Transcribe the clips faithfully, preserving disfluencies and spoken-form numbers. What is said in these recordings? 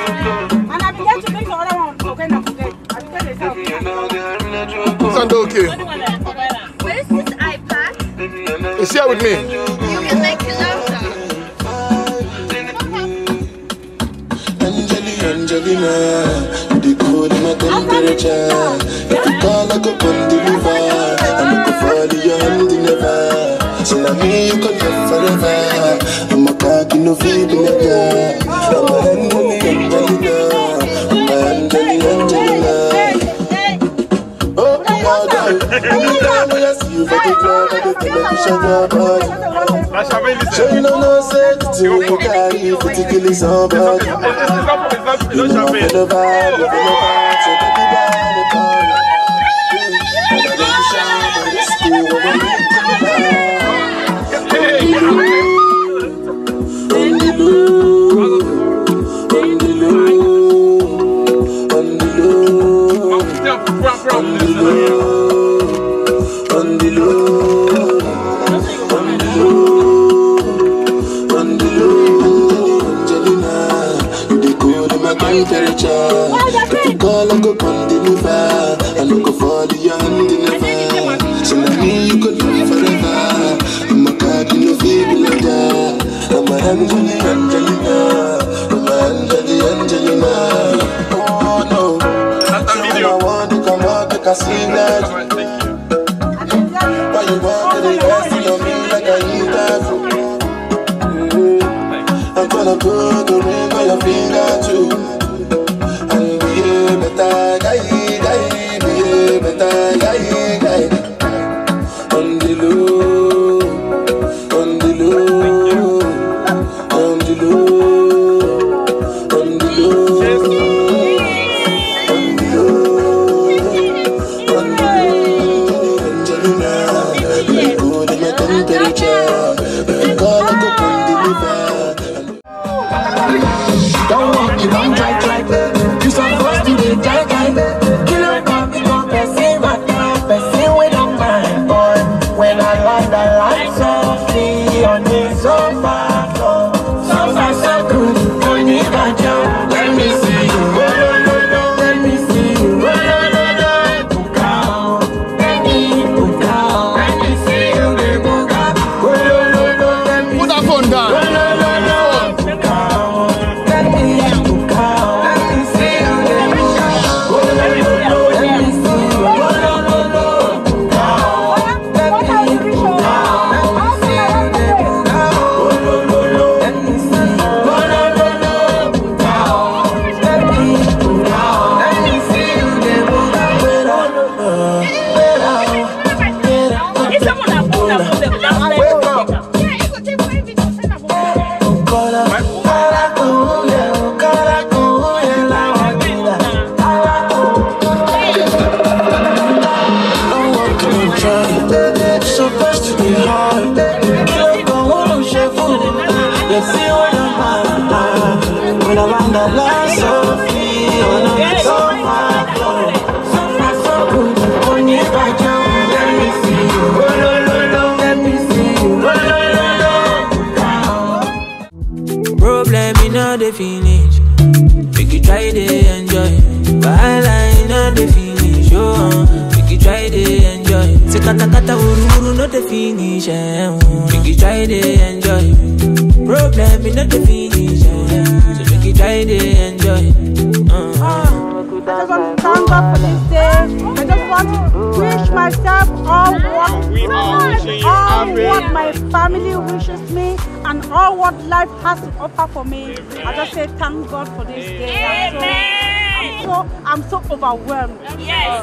And I began to make the other one forget and forget. I began to say, Sunday, okay. Where is this iPad? It's here with me. You can make it louder. Angelina, the cold in my temperature. If you call, I go come deliver. I'm looking for your hand in never. So now me, you can live forever. I'm a cocky, no feeling like I'm a Angelina, I'm a Angelina. Oh, my God, anytime when I see you for the club, I get television about. So you know no sense to you carry for to kill somebody. You know for the vibe, for the vibe, so baby down the corner. And I let you shine, but it's still when I'm on the low, on the low, on the low, on the low, on the low. Temperature. If you call, I go come deliver. I look for the hand in never. So now me, you could live forever. I'm a cocky, no feeling like that. I'm a Angelina, Angelina. I'm a Angelina, Angelina. Oh no. So I want to come out, make I see that. Why you want to invest in me like I need that food? I'm gonna put the ring on your finger too. Better guy, guy, be better guy, guy. On the low, on the low, on the low, on the low, on the low, on the low. Angelina, you good in my temperature. If you call, I go come deliver. Don't walk, you don't try, try. You supposed to be that guy. You don't come to go person, but person we don't mind, boy. When I land, I land so free on the sofa floor. So far, so good. Don't need a job. Let me see you. Oh, no, no, no. Let me see you. Oh, no, no, no. Book out. Let me book out. Let me see you. They book out. Oh, no, no, no. Let me put that phone down. Oh, no, no, no. Book out. Let me book out. Let me see you. They book out. Oh, no, no, no. Let me see you. Oh, no, no, no. Book out. Let me book out. Let me see you. They book out. Oh, no, no, no. Let me see you. Oh, no, no, no. Book out. Let me book out. Let me see you. They book out. Wait up. Wait up. Wait up. It's someone that phone that phone that Wake up. yeah, it's a different video. Send a phone. Cola, cola, cola, cola, cola, la vida. I'm walking and trying. It's supposed to be hard. Can't go on, chef. Let's see what I'm at. When I'm on the last of me, when I'm so far, so far, so good. When you back down, let me see you. Oh, no, no, no, let me see you. Oh, no, no, no. Problem in all the finish. Make you try to enjoy. While I know the finish. Oh, make you try to enjoy. Say kata kata uru uru not the finish. Make you try to enjoy. Problem in all the finish. So make you try to enjoy. Uh-huh. I just want to thank God for this day. I just want to wish myself all what, We are wishing you all happy. what my family wishes me and all what life has to offer for me. I just say thank God for this day. I'm so, I'm so, I'm so overwhelmed. Yes.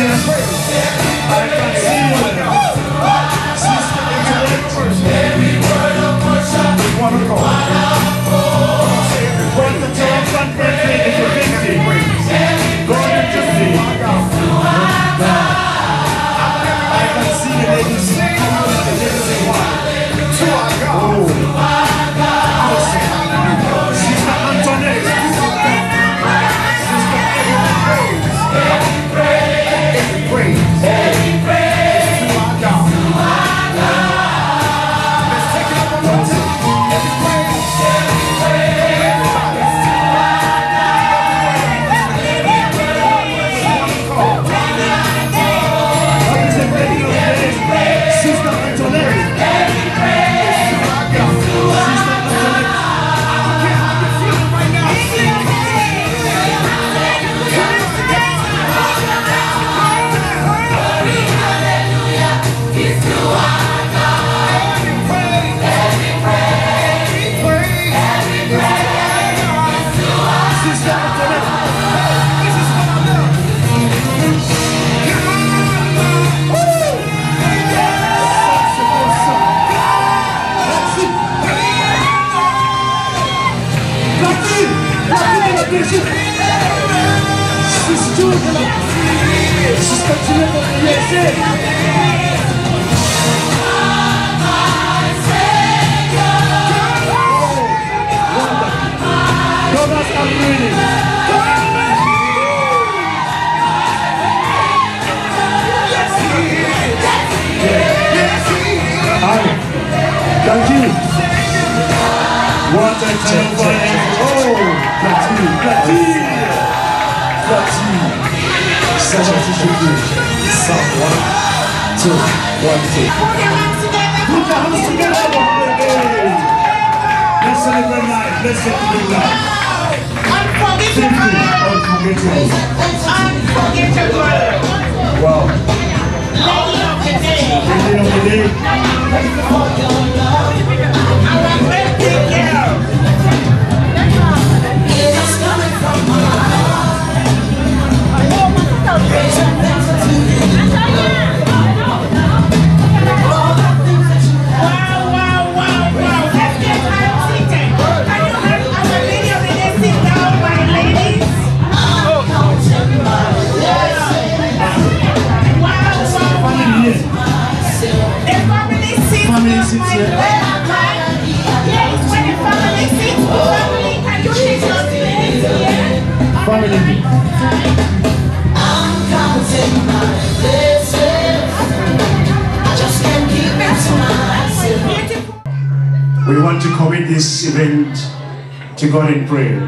Every Thank you. What a time for him. Oh, Platini, Platini, Platini. Such a situation. Some one, two, one, two. Put your hands together. Let's celebrate life. Let's get to the life. Unforgettable. Unforgettable. Unforgettable. Wow. Lady of the day. Lady of the day. Our birthday girl. It's coming from my Wow, wow, wow, wow. Let's get her seated. Can you help our lady of the day sit down, my ladies? Wow, wow, wow. The family sits Family down, sits my here. ladies. Yes, when the family sits, family, can you take your place here? Family. I'm counting my blessings. I just can't keep it to myself. Beautiful. We want to commit this event to God in prayer.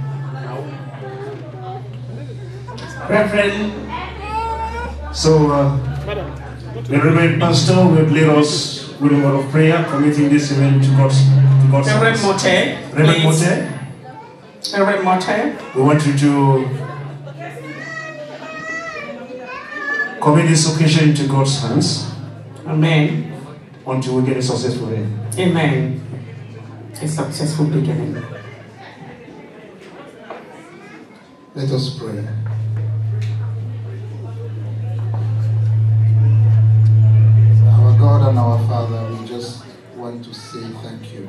Reverend. So, uh, the Reverend Pastor will lead us with a word of prayer, committing this event to God's to God's Reverend hands. Mote, Reverend please. Mote, Reverend Mote. we want you to commit this occasion to God's hands Amen. until we get a successful end. Amen. A successful beginning. Let us pray. Our God and our Father, we just want to say thank you.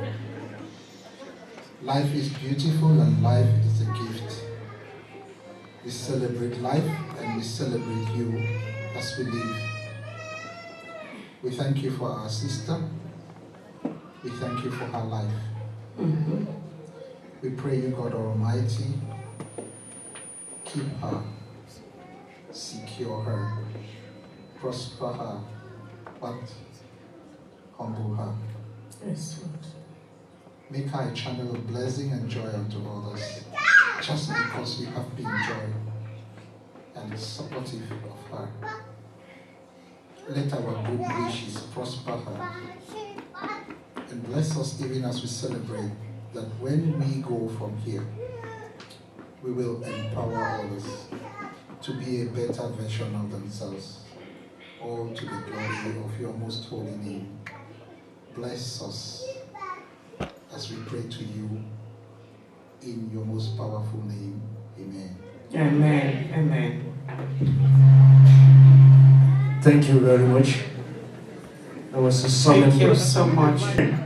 Life is beautiful and life is a gift. We celebrate life and we celebrate you as we live. We thank you for our sister. We thank you for her life. Mm-hmm. We pray you, God Almighty, keep her, secure her, prosper her, but humble her. Yes, Lord. Make her a channel of blessing and joy unto others, just because you have been joy and supportive of her. Let our good wishes prosper her and bless us even as we celebrate that when we go from here, we will empower others to be a better version of themselves, all to the glory of your most holy name. Bless us as we pray to you in your most powerful name. Amen. Amen. Amen. Thank you very much. That was a solemn Thank you word. so much.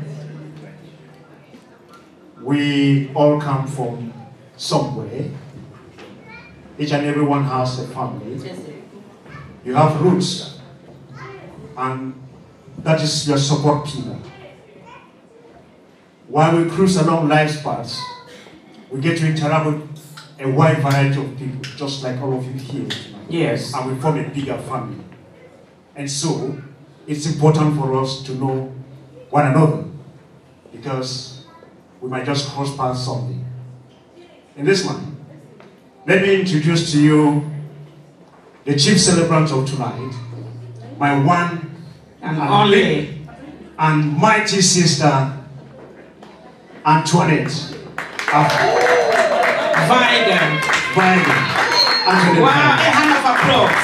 We all come from somewhere. Each and every one has a family. You have roots, and that is your support pillar. While we cruise along life's paths, we get to interact with a wide variety of people, just like all of you here tonight. Yes. And we form a bigger family. And so, it's important for us to know one another, because we might just cross paths someday. In this man, let me introduce to you the chief celebrant of tonight, my one And only. and mighty sister, Antoinette. Vigan. Vigan. Antoinette. Wow, a Vigan. hand of applause.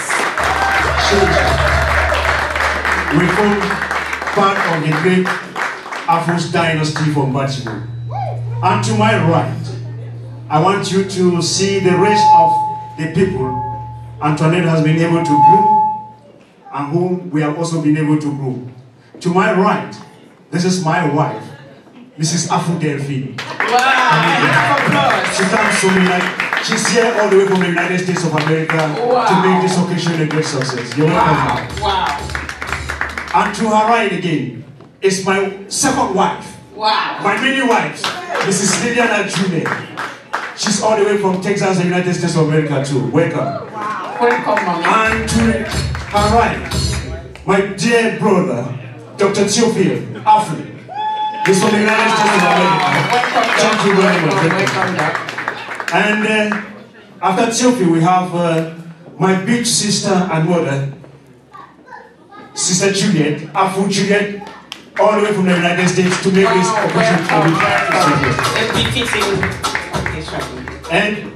We form part of the great Afros dynasty from Baltimore. And to my right, I want you to see the rest of the people Antoinette has been able to groom, and whom we have also been able to groom. To my right, this is my wife, Missus Afu Delphine. Wow, a hand of applause. She comes to me like She's here all the way from the United States of America Wow. to make this occasion a great success. You're welcome. Wow. Wow. And to her right again is my second wife, Wow. my mini wife, Missus Liliana Junior She's all the way from Texas, the United States of America too. Welcome. Wow. Welcome, mommy. And to her right, my dear brother, Doctor Theophile Afri. He's from the United States of America. Welcome, Thank you very much. Welcome, welcome. And uh, after Theophile, we have uh, my big sister and mother, Sister Juliet, Afu Juliet, all the way from the United States to make this occasion for A befitting occasion. And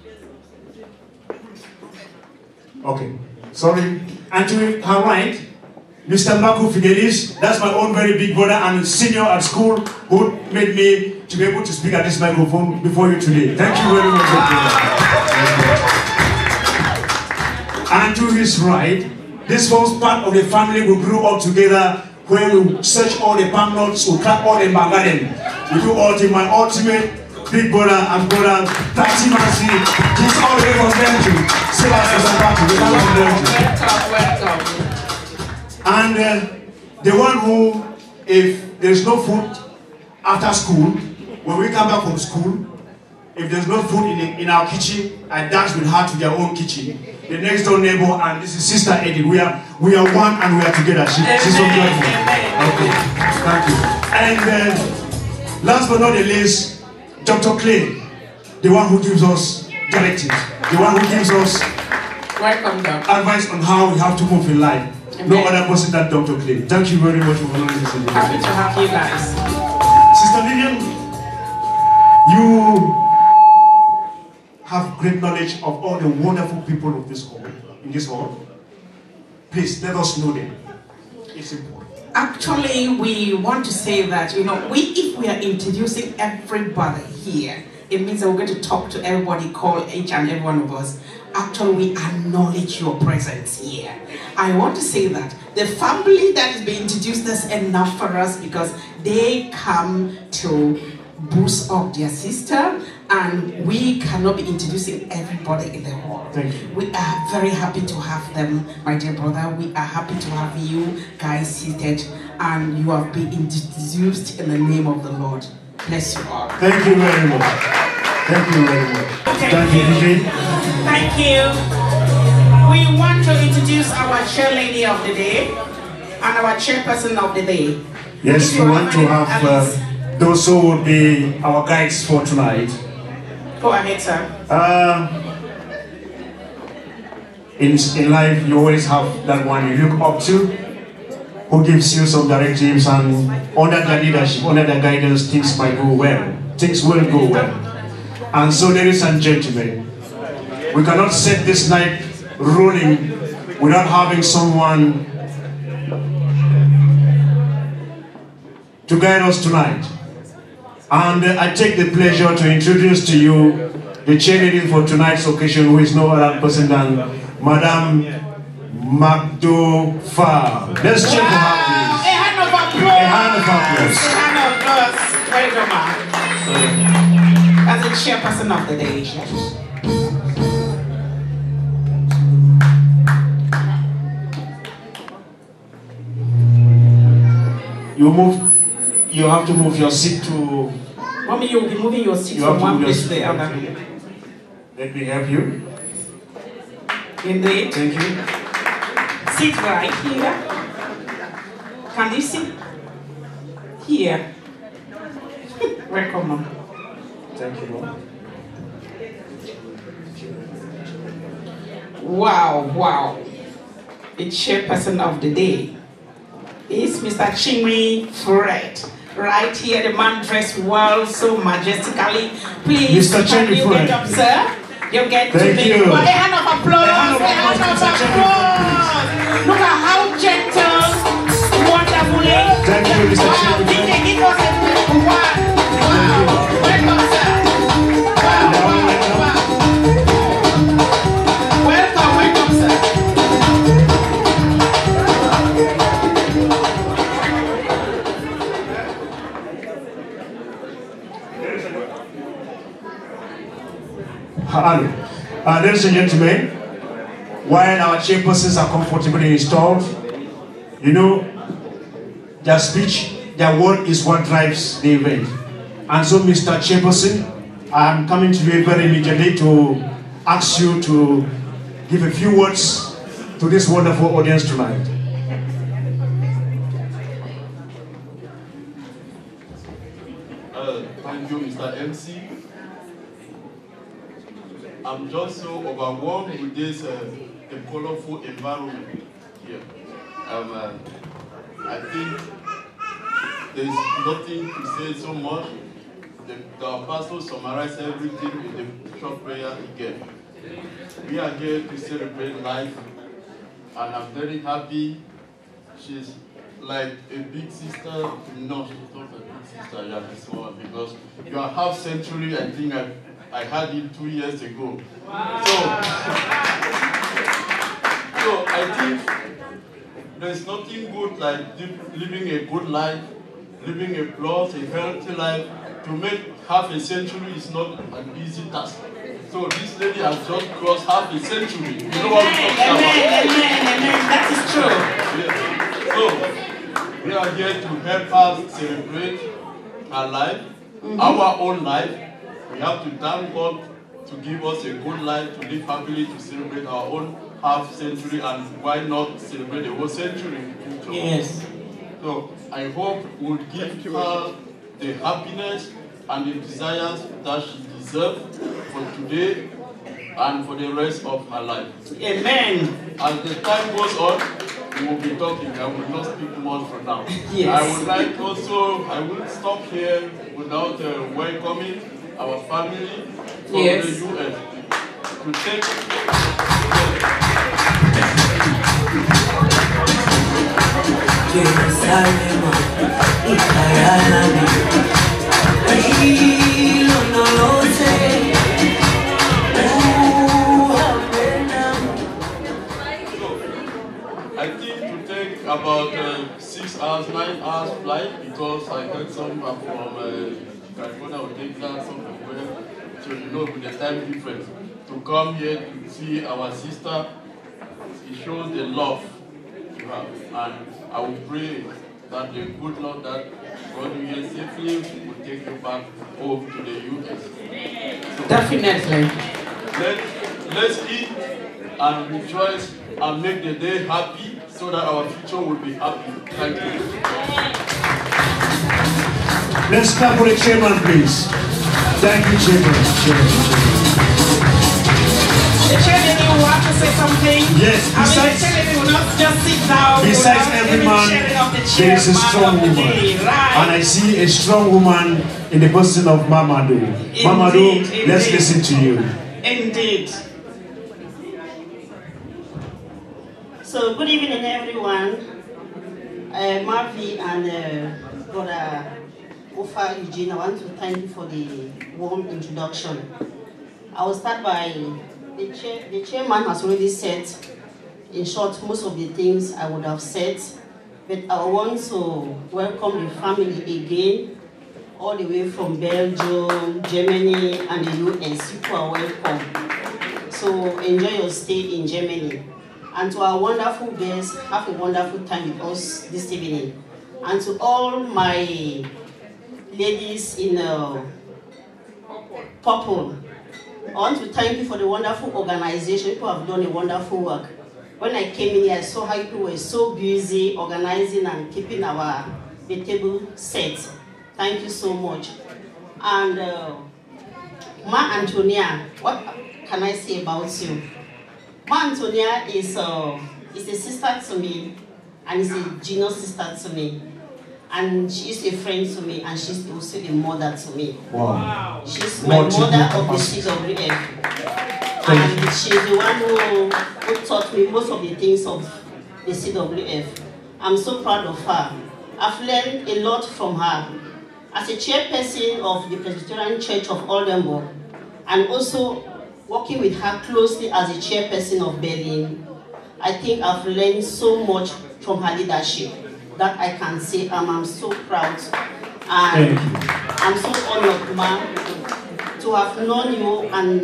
okay, sorry. And to her right, Mister Marco Fidelis, that's my own very big brother and senior at school who made me to be able to speak at this microphone before you today. Thank you very much. And to his right, this was part of the family we grew up together, where we search all the banknotes, we crack all the magadan. We do all the my ultimate big brother and brother, Tati Masi. He's all the way from Belgium. Sebastian Zapati, Welcome, welcome. and uh, the one who, if there's no food after school, when we come back from school, if there's no food in, the, in our kitchen, I dance with her to their own kitchen. The next door neighbor, and this is Sister Eddie. We are we are one and we are together. She, she's so beautiful. Okay, thank you. And uh, last but not the least, Doctor Clay, the one who gives us directives, the one who gives us Welcome, Doctor. advice on how we have to move in life. Amen. No other person than Doctor Clay. Thank you very much for following this. Happy to have you guys. Sister Lillian, you have great knowledge of all the wonderful people of this hall, in this hall. Please let us know them. It's important. Actually, we want to say that, you know, we if we are introducing everybody here, it means that we're going to talk to everybody, call each and every one of us. Actually, we acknowledge your presence here. I want to say that the family that is being introduced is enough for us because they come to boost up their sister, and we cannot be introducing everybody in the hall. Thank you. We are very happy to have them, my dear brother. We are happy to have you guys seated, and you have been introduced in the name of the Lord. Bless you all. Thank you very much. Thank you very much. Thank, Thank you, D J. Thank you. We want to introduce our chairlady of the day and our chairperson of the day. Yes, If we you want to any have others, uh, those who will be our guides for tonight. go ahead, sir. Uh, in, in life, you always have that one you look up to, who gives you some directives, and under their leadership, under their guidance, things might go well. Things will go well. And so, ladies and gentlemen, we cannot set this night rolling without having someone to guide us tonight. And uh, I take the pleasure to introduce to you the chairlady for tonight's occasion, who is no other person than Madame Magdo Fa. Let's check for her, please. A hand of applause. A hand of applause. A hand of applause. Welcome, ma'am. As the chairperson of the day. You move, you have to move your seat to... Mommy, you'll be moving your seat You have from to one move your place to seat. the other. Let me help you. Indeed. Thank you. Sit right here. Can you sit here? Welcome, Mom. Thank you, Mom. Wow, wow. The chairperson of the day is Mister Chinwe Fred. Right here, the man dressed well, so majestically. Please, Mister can Chinwe you Fred. get up, sir? You get Thank to you. Well, a hand of applause. A hand of A hand of applause, Mister Chinwe applause. Look at how gentle, wonderfully. Thank you, Mister Wow, Chinwe D J, Fred. give us a wow. Wow. Welcome, sir. Wow, wow, wow. Welcome, welcome, sir. Hello. Uh, ladies and gentlemen, while our chairpersons are comfortably installed, you know, their speech, their word is what drives the event. And so, Mister Chairperson, I'm coming to you very immediately to ask you to give a few words to this wonderful audience tonight. Uh, thank you, Mister M C. I'm just so overwhelmed with this uh, the colorful environment here. Um, uh, I think there's nothing to say so much. The, the pastor summarized everything in the short prayer he gave. We are here to celebrate life, and I'm very happy. She's like a big sister. No, she's not a big sister. Yeah, this one, because you are half century. I think I I had it two years ago. Wow. So, so I think there's nothing good like living a good life, living a plus, a healthy life. To make half a century is not an easy task. So this lady has just crossed half a century. You know what I'm talking about? Amen, amen, amen. That is true. Yes. So we are here to help her celebrate her life, mm-hmm. our own life. We have to thank God to give us a good life, to live happily, to celebrate our own half century, and why not celebrate the whole century? Yes. So I hope we'll give her the happiness and the desires that she deserves for today and for the rest of her life. Amen. As the time goes on, we will be talking. I will not speak much for now. Yes. I would like also, I will stop here without uh, welcoming our family from yes. the U S to take I think to take about uh, six hours, nine hours flight, because I heard some are from uh, California or Texas, some from where, so you know with the time difference. To come here to see our sister, it shows the love you have. And I will pray that the good Lord that brought you here safely will take you back home to the U S. So definitely. Let, let's eat and rejoice and make the day happy so that our future will be happy. Thank you. Let's clap for the chairman, please. Thank you, chairman. The chairman, you want to say something? Yes, besides, I mean, the chairman will not just sit down. Besides every man, there is a strong woman. Right. And I see a strong woman in the person of Mamadou. Indeed, Mamadou, indeed. let's listen to you. Indeed. So, good evening, everyone. Uh, Marvi and uh, Brother Ofa Eugene, I want to thank you for the warm introduction. I will start by, the, chair, the chairman has already said, in short, most of the things I would have said, but I want to welcome the family again, all the way from Belgium, Germany, and the U S. You are welcome. So enjoy your stay in Germany. And to our wonderful guests, have a wonderful time with us this evening. And to all my ladies in uh, purple, I want to thank you for the wonderful organization. People have done a wonderful work. When I came in here, I saw how people were so busy organizing and keeping our the table set. Thank you so much. And uh, Ma Antonia, what can I say about you? Ma Antonia is, uh, is a sister to me, and is a genius sister to me. And she's a friend to me, and she's also a mother to me. Wow. She's my Multiple mother of the capacities. C W F. And she's the one who, who taught me most of the things of the C W F. I'm so proud of her. I've learned a lot from her. As a chairperson of the Presbyterian Church of Oldenburg, and also working with her closely as a chairperson of Berlin, I think I've learned so much from her leadership that I can say um, I'm so proud. And I'm so honored, ma'am, to have known you and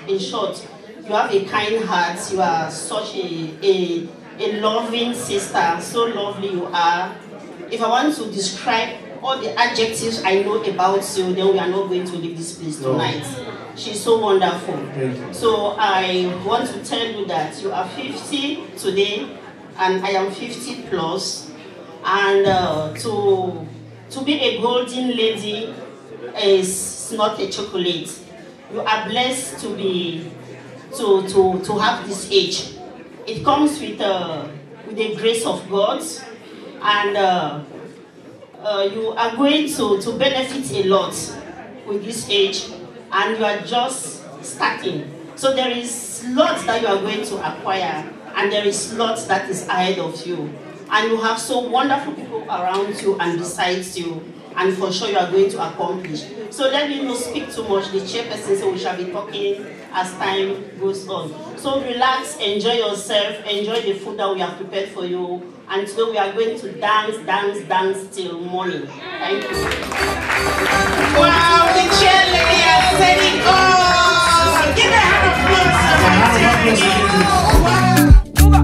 In short, you have a kind heart. You are such a, a, a loving sister. So lovely you are. If I want to describe all the adjectives I know about you, then we are not going to leave this place tonight. She's so wonderful. So I want to tell you that you are fifty today, and I am fifty plus. And uh, to, to be a golden lady is not a chocolate. You are blessed to be to, to, to have this age. It comes with, uh, with the grace of God, and uh, uh, you are going to, to benefit a lot with this age, and you are just starting. So there is lots that you are going to acquire, and there is lots that is ahead of you. And you have so wonderful people around you and besides you, and for sure you are going to accomplish. So let me not speak too much. The chairperson said we shall be talking as time goes on. So relax, enjoy yourself, enjoy the food that we have prepared for you. And today we are going to dance, dance, dance till morning. Thank you. Wow, the chair lady has said it all. Give a hand of applause for my chair lady.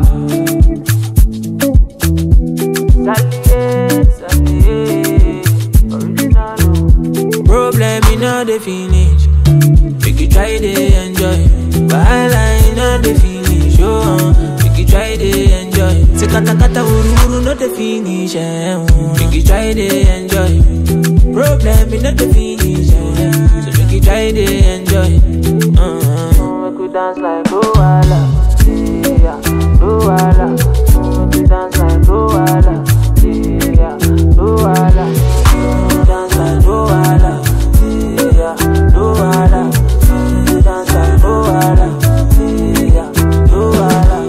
Problem in all the finish. Make you try to enjoy. While I know the finish. Oh, make you try to enjoy. Say kata kata uru uru not the finish. Make you try to enjoy. Problem in all the finish. So make you try to enjoy. Uh-huh. Make you dance like Luala. Yeah, Luala. Make you dance like Luala. Yeah, Luala. Dance like Luala. Yeah, Luala. Dance like Luala. Yeah, Luala.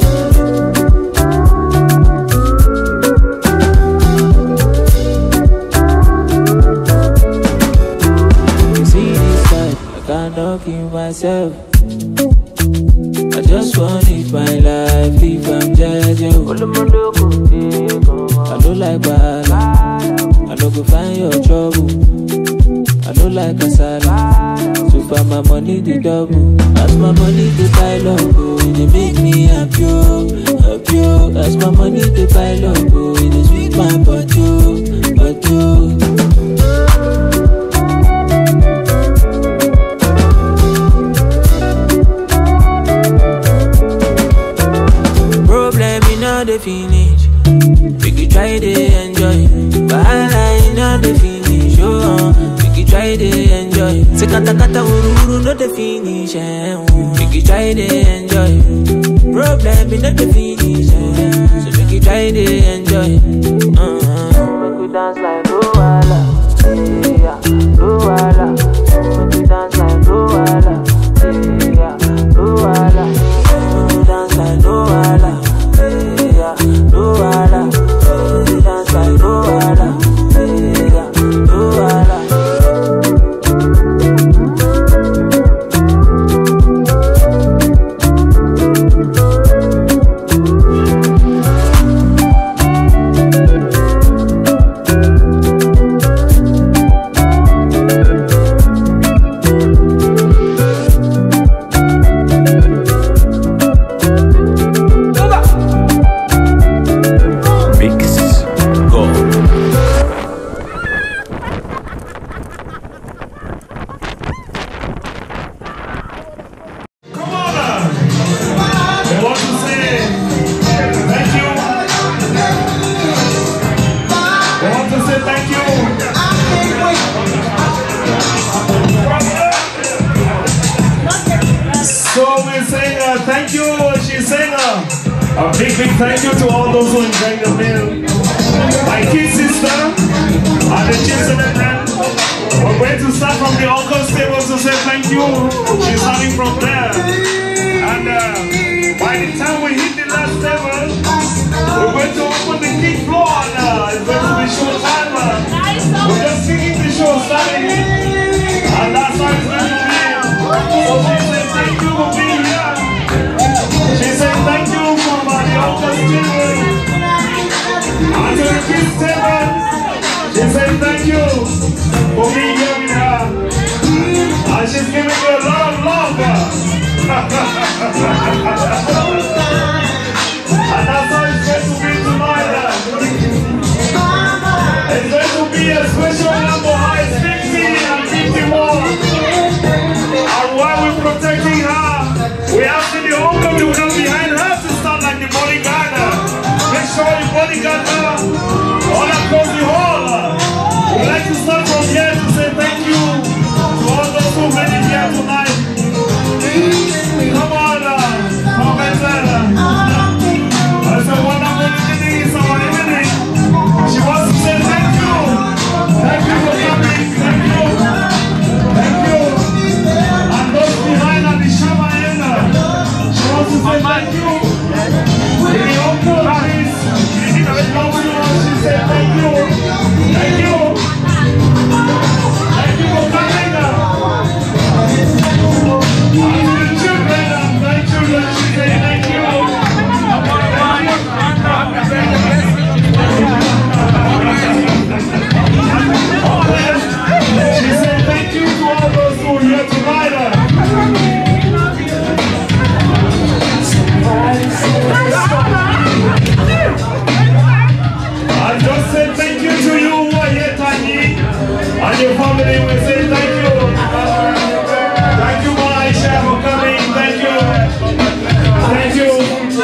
You see this side, I cannot keep myself. I just want to live my life if I'm judging. I don't like bad. I don't go find your trouble. I don't like a salad. So far my money the double. As my money the pile up, oh, it make me happy, happy. As my money the pile up, oh, it sweet my butt, oh, butt, oh. Problem in all the finish. Make you try to enjoy. While I know the finish. Oh, make you try to enjoy. Say kata kata uru uru not the finish. Make you try to enjoy. Problem in all the finish. So make you try to enjoy. Uh-huh. Make you dance like Luala. Yeah, Luala. Make you dance like Luala. Yeah, Luala. Make you dance like Luala. Yeah, Luala. Dance like Luala. Yeah, Luala. Thank you, she's saying a, a big, big thank you to all those who enjoyed the meal. My kid sister and the children and them. We're going to start from the uncle's table to say thank you. She's starting from there. And uh, by the time we hit the last table, we're going to open the kick floor and uh, it's going to be show time. Uh, we're just singing the show starting. And that's how it's going to be. So she said thank you for being here. She said thank you for my uncle's children. And to the kids table, she said thank you for being here with her. And she's giving you a lot of love. thank you. In the Uncle Harris, she said thank you. Thank you. Thank you for coming. And the children, my children, she said thank you. She said thank you to all those who are here tonight. I just said thank you to you who are here, Tani, and your family. We say thank you. Thank you, Maisha, for coming. Thank you. Thank you.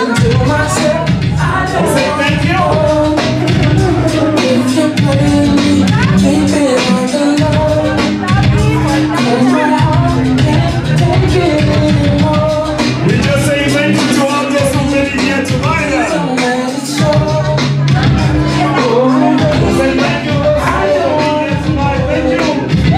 I say thank you. We just say thank you to all those who made it here tonight. Say thank you. Thank you.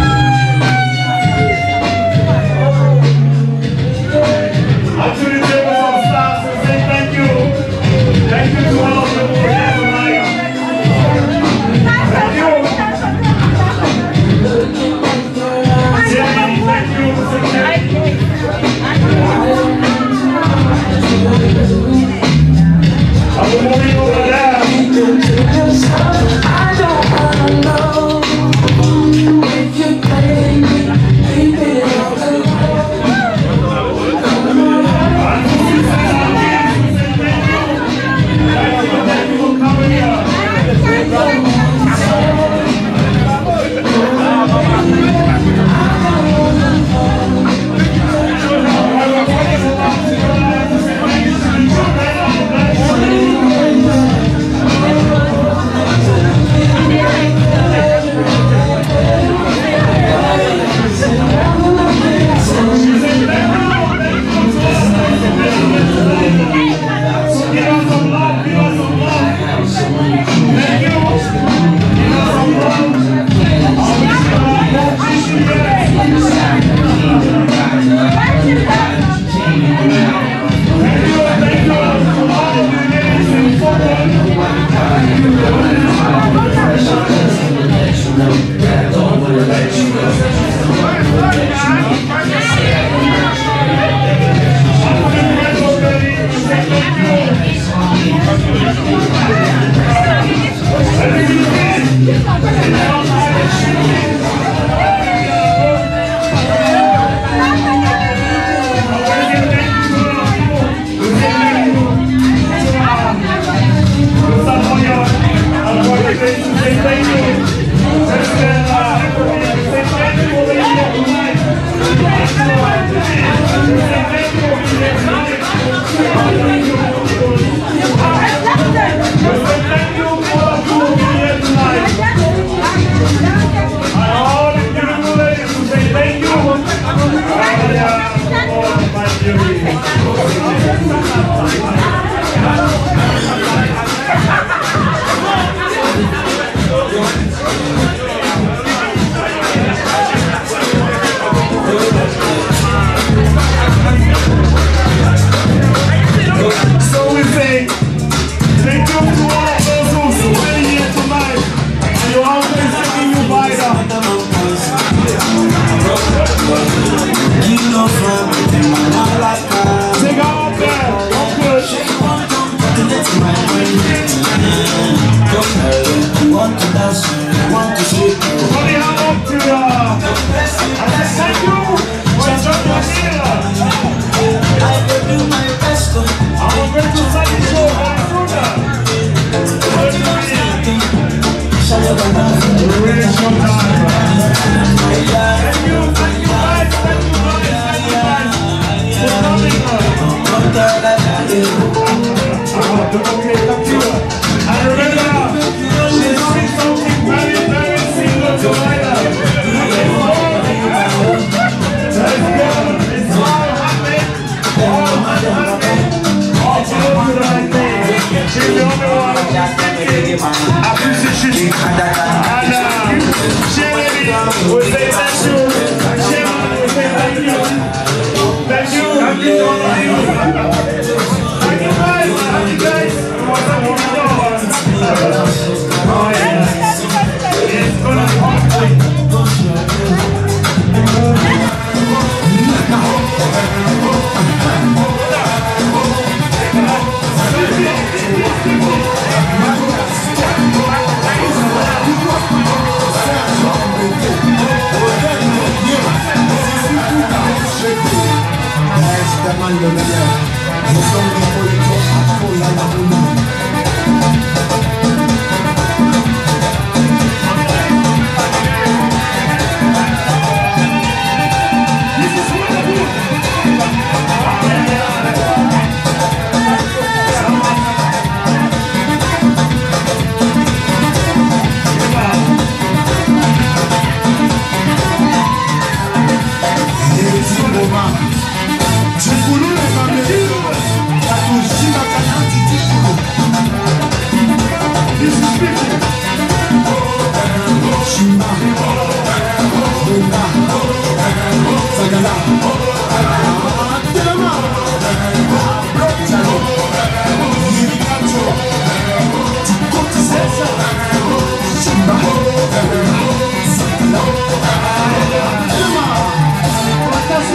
And to the tables of stars, we say thank you. Thank you to all of them who are here tonight. Thank you. Jenny, thank you. Thank you. I'm moving over there. I don't wanna know if you play me, keep it all Thank you.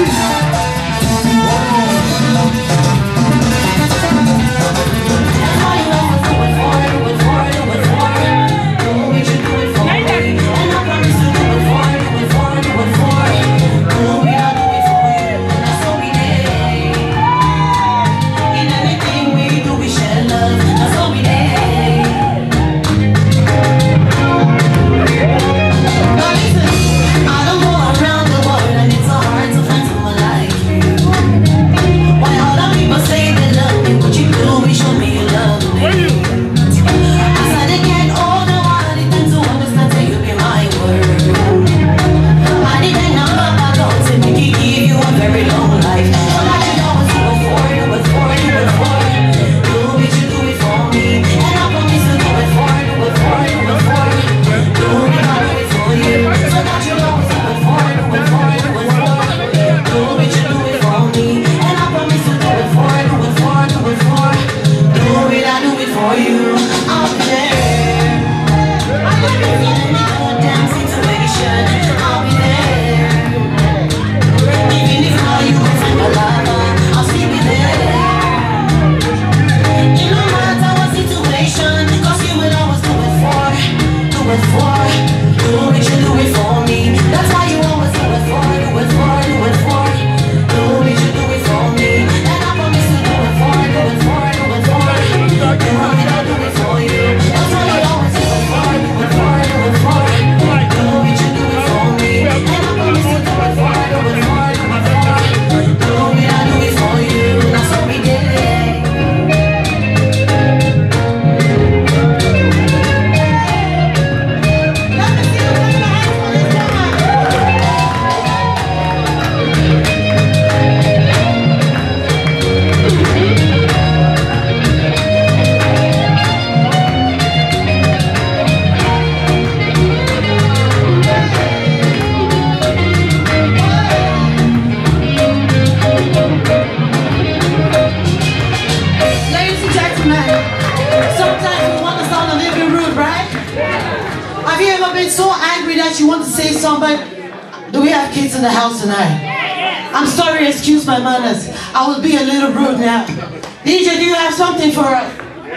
You want to say something? Do we have kids in the house tonight? I'm sorry, excuse my manners. I will be a little rude now. D J, do you have something for us?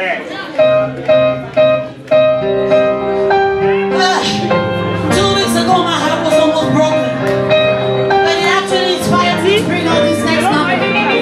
Uh, two weeks ago, my heart was almost broken. But it actually inspired me to bring out this next number.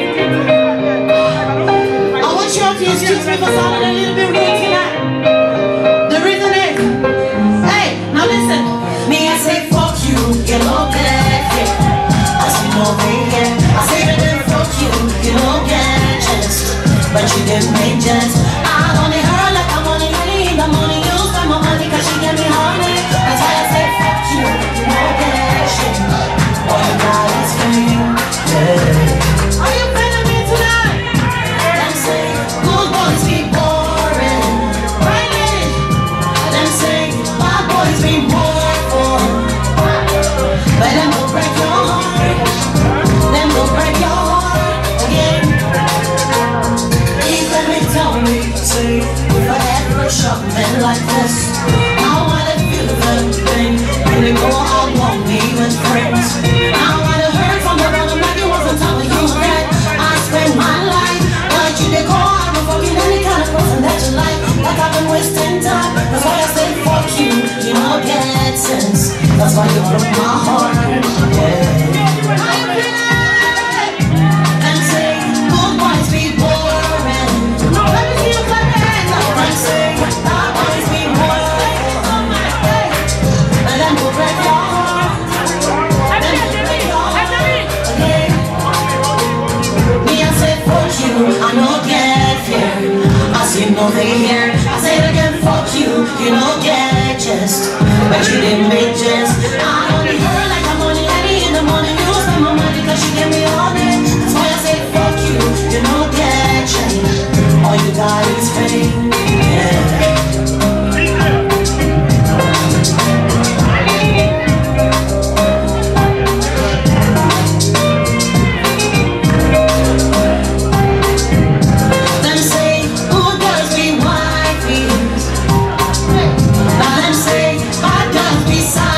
I want you all to excuse me for sounding a little bit rude tonight. The reason is, hey, now listen. Me, I say fuck you, you know that, yeah. I say no, baby, I say that then fuck you, you know that, just. But you didn't make just. I only heard like I'm only money in the morning. You spend my money cause she get me honey. That's why I say fuck you, you know that, shit. All you got is free, yeah. Are you feeling me tonight? Them say, good boys be boring. Right in. Them say, bad boys be boring. But them will break your heart. Them will break your heart again. Please let me tell me, say, if I ever shot men like this, how would it feel that thing when they go out on me with friends? How would it hurt from the bottom like it wasn't telling you that I spend my life, but you they go out and fucking any kind of person that you like. Like I've been wasting time. That's why I say fuck you, you know get sense. That's why you broke my heart, yeah. And say, good boys be boring. Let me see you clap your hands up and say, bad boys be boring. And then we'll break your heart. Then we'll break your heart, okay. Me, I say, fuck you, I know get fear. I see nothing here. I say it again, fuck you, you know get just. But you didn't make just. I only heard like I'm only early in the morning. You spend my money cause you get me all day. That's why I say fuck you, you know get change. All you got is pain, yeah. Them say, good girls be wifey. Now them say, bad girls be side.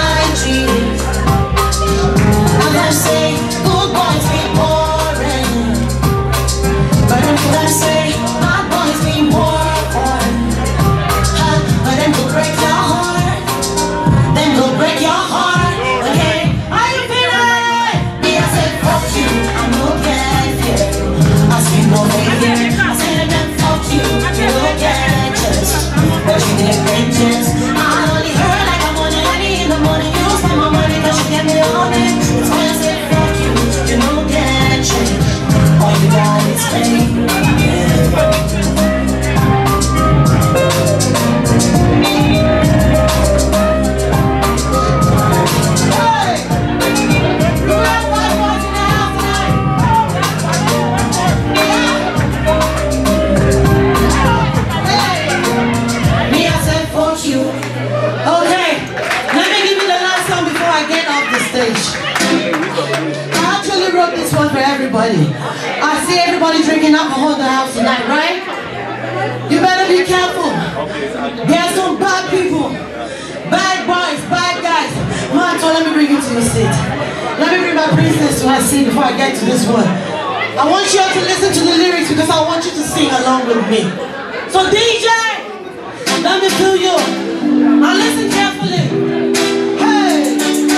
let me bring you to your seat. Let me bring my princess to her seat before I get to this one. I want you all to listen to the lyrics because I want you to sing along with me. So D J, let me feel you. Now listen carefully. Hey!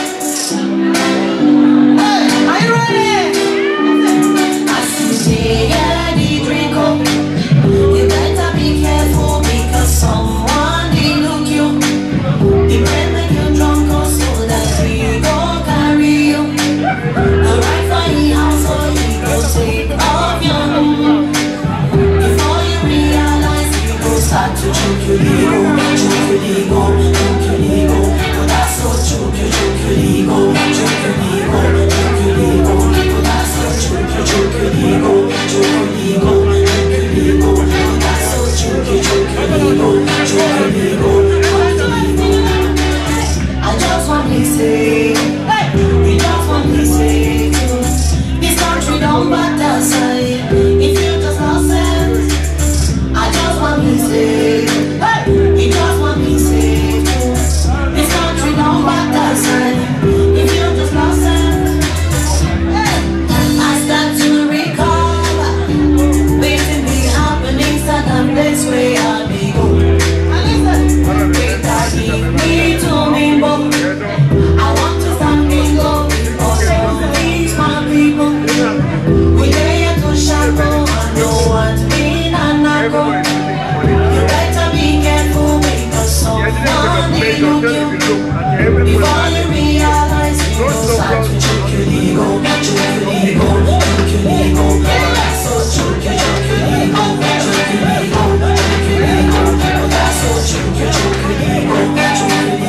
Hey, are you ready? I see the drink up. You better be careful because someone will look you. The bread when you drunk or so that we go carry you. The right for the house or you go take off your own. Before you realize you go start to choke your ego, choke your ego, choke your ego. But that's so choke your choke your ego, choke your ego, choke your ego. But that's so choke your choke your ego, choke your ego, choke your ego. But that's so choke your choke your ego, choke your ego, choke your ego. I just want to say, hey, we just want to say, this country don't matter, say, if you just lost it. I just want to say, hey, we just want to say, this country don't matter, say, if you just lost it. Hey, I start to recover, waiting be happening, so the place where I'll be going. Wait, I need me to me, but I want to stand me go because these my people. We there to shadow and no one mean and not go. You better be careful because someone will look you. Before you realize you go start to choke your ego, choke your ego, choke your ego. That's so choke your choke your ego, choke your ego, choke your ego. That's so choke your choke your ego, choke your ego.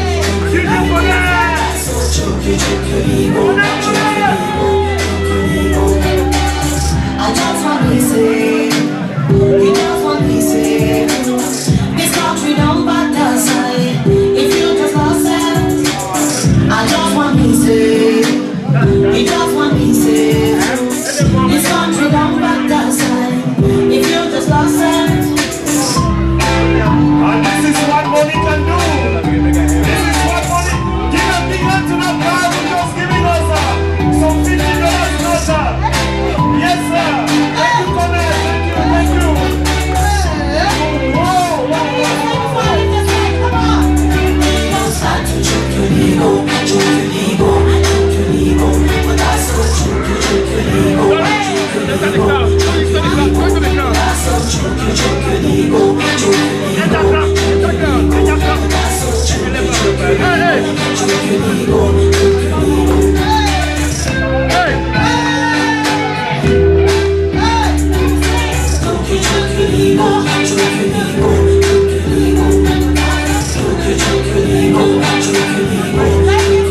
That's so choke your choke your ego, choke your ego, choke your ego. I just want to say, you just want to say, this country don't matter, say, if you just lost it. I just want to say, you just want to say, this country don't matter, say, if you just lost it. And this is what money can do. This is what money. Give a big hand to that guy who just giving us uh, some fifty dollars, no sir. Yes sir. Thank you, Connor. Thank you, thank you. Whoa, whoa, whoa. Don't start to choke your ego, choke your ego, choke your ego. But that's so choke your choke your ego, choke your ego, choke your ego. That's so choke your choke your ego, choke your ego, choke your ego. That's so choke your choke your ego, choke your ego, choke your ego. Hey, hey, choke your choke your ego, choke your ego, choke your ego. Choke your choke your ego, choke your ego.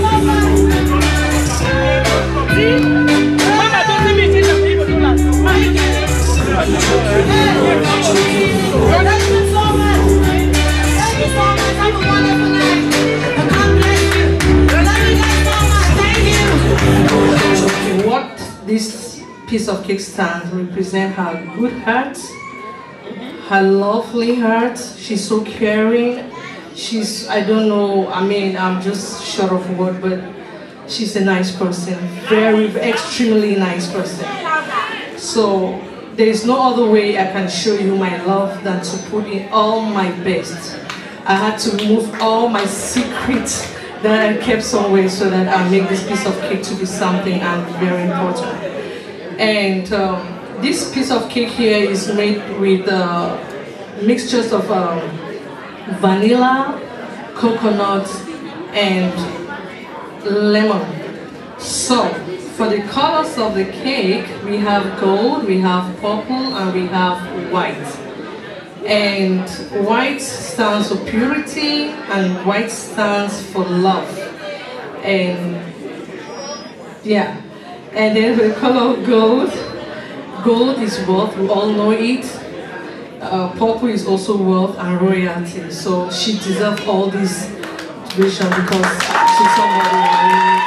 Mama, don't let me see the people do that. Choke your choke your ego, choke your ego. Thank you so much. Thank you so much. Have a wonderful night. And God bless you. Love you guys so much. Thank you. What this piece of cake stands represent her good heart, her lovely heart. She's so caring. She's, I don't know, I mean, I'm just short of word, but she's a nice person. Very, extremely nice person. So there's no other way I can show you my love than to put in all my best. I had to remove all my secrets that I kept somewhere so that I make this piece of cake to be something and very important. And um, this piece of cake here is made with uh, mixtures of um, vanilla, coconut, and lemon. So, for the colors of the cake, we have gold, we have purple, and we have white. And white stands for purity, and white stands for love. And yeah, and then the color of gold, gold is wealth, we all know it. Uh, purple is also wealth and royalty. So she deserves all this vision because she's somebody I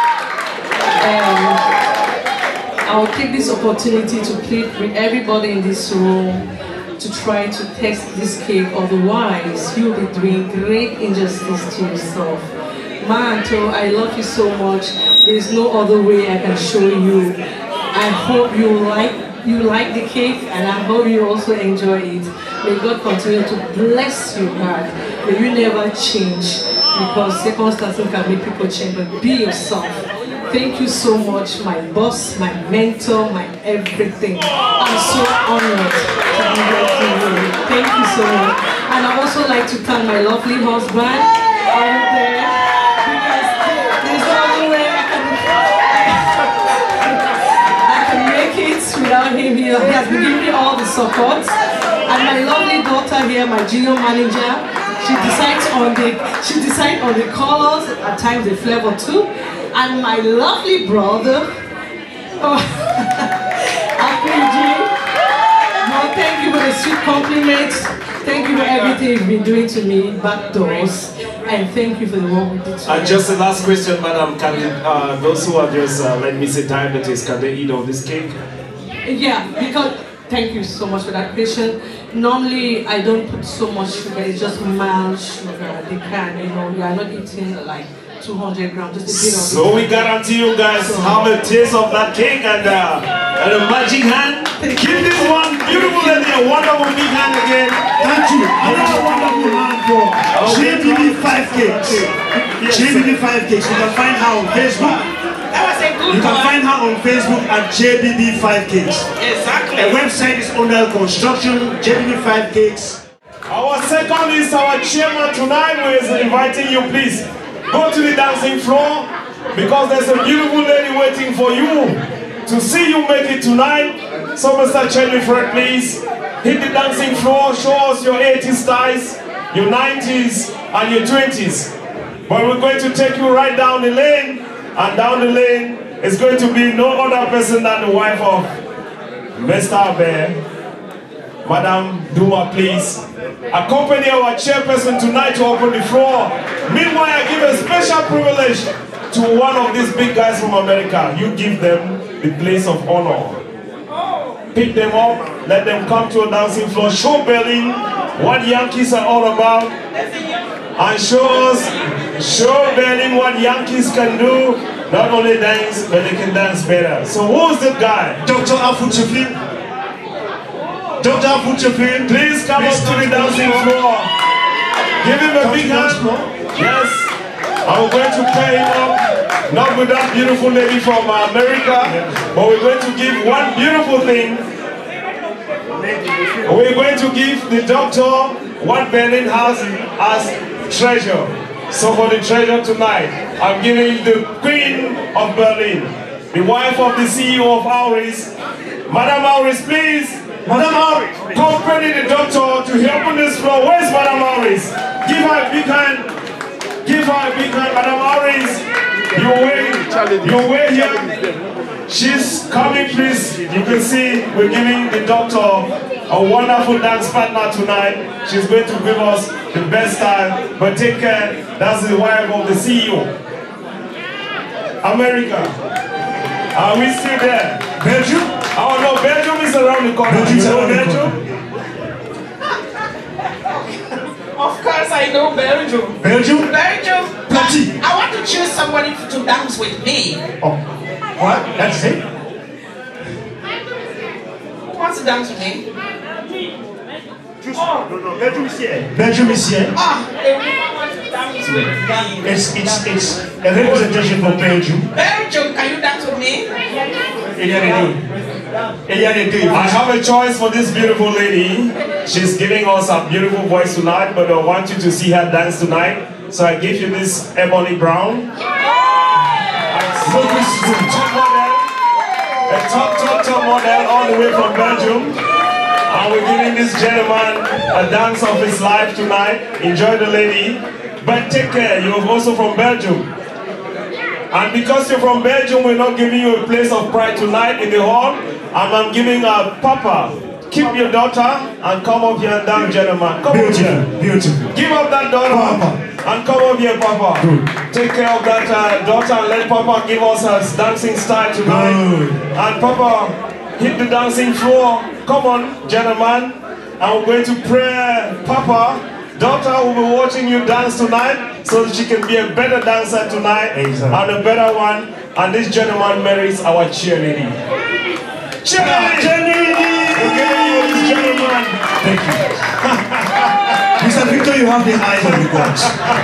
And I will take this opportunity to plead with everybody in this room to try to taste this cake, otherwise you'll be doing great injustice to yourself. Manto, I love you so much. There's no other way I can show you. I hope you like you like the cake, and I hope you also enjoy it. May God continue to bless your heart. May you never change, because circumstances can make people change, but be yourself. Thank you so much, my boss, my mentor, my everything. I'm so honored to be working with you. Thank you so much. And I also like to thank my lovely husband out there, because there's no other way I can, I can make it without him here. He has been giving me all the support. And my lovely daughter here, my junior manager, she decides on the she decides on the colors, at times the flavor too. And my lovely brother, oh, well, thank you for the sweet compliments. Thank you for everything you've been doing to me, back doors, and thank you for the work we did together. And just the last question, madam, can uh, those who are just, uh, let me say, diabetes, can they eat of this cake? Yeah, because, thank you so much for that question. Normally, I don't put so much sugar, it's just mild sugar. They can, you know, we are not eating like two hundred grams, just a bit of So we guarantee you guys so, have a taste of that cake, and, uh, and a magic hand. Give this one beautiful lady a wonderful big hand again. Thank you. Another wonderful hand for J B B five Cakes. Yes, J B B five Cakes. You can find her on Facebook. That was a good You can one. find her on Facebook at J B B five Cakes. Exactly. The website is under construction, J B B five Cakes. Our second is our chairman tonight, who is inviting you, please. Go to the dancing floor, because there's a beautiful lady waiting for you to see you make it tonight. So Mister Chenry Fred, please hit the dancing floor, show us your eighties styles, your nineties and your twenties. But we're going to take you right down the lane, and down the lane is going to be no other person than the wife of Mister Abe. Madam Duma, please accompany our chairperson tonight to open the floor. Meanwhile, I give a special privilege to one of these big guys from America. You give them the place of honor. Pick them up, let them come to a dancing floor, show Berlin what Yankees are all about, and show us, show Berlin what Yankees can do. Not only dance, but they can dance better. So who's that guy? Doctor Afuchefin. Doctor Afuchefin, please come up to the dancing floor. Give him a big hand. Yes. I'm going to pair him up, not with that beautiful lady from America, but we're going to give one beautiful thing. We're going to give the doctor what Berlin has as treasure. So for the treasure tonight, I'm giving the Queen of Berlin, the wife of the C E O of Auris. Madam Auris, please. Madam Auris, accompany the doctor to help on this floor. Where's Madam Auris? Give her a big hand. Give her a big hand, Madam Auris. Your way, your way here. She's coming, please. You can see we're giving the doctor a wonderful dance partner tonight. She's going to give us the best time. But take care, that's the wife of the C E O. America. Are we still there? Belgium? Oh no, Belgium is around the corner. Belgium is You know around the Belgium? Of course I know Belgium. Belgium? Belgium. Plenty. I want to choose somebody to dance with me. Oh. What? That's it? Who wants to dance with me? Oh. No, no, Belgium is here. Belgium is here. Ah, everyone wants to dance with me. It's, it's, it's a representation from Belgium. Belgium, can you dance with me? I have a choice for this beautiful lady. She's giving us a beautiful voice tonight, but I want you to see her dance tonight. So I give you this Ebony Brown. So this is a top model, a top, top, top model all the way from Belgium. And we're giving this gentleman a dance of his life tonight. Enjoy the lady. But take care, you're also from Belgium. And because you're from Belgium, we're not giving you a place of pride tonight in the hall. And I'm giving a papa. Keep your daughter and come up here and dance, gentleman. Come up here. Beautiful. Give up that daughter papa. And come up here, papa. Good. Take care of that uh, daughter and let papa give us her dancing style tonight. Good. And papa, hit the dancing floor. Come on, gentlemen. And we're going to pray papa daughter will be watching you dance tonight so that she can be a better dancer tonight exactly. and a better one. And this gentleman merits our cheerleading. Cheerleading! Cheerleading! Okay, this gentleman. Thank you. Mister Victor, you have the eyes of the gods.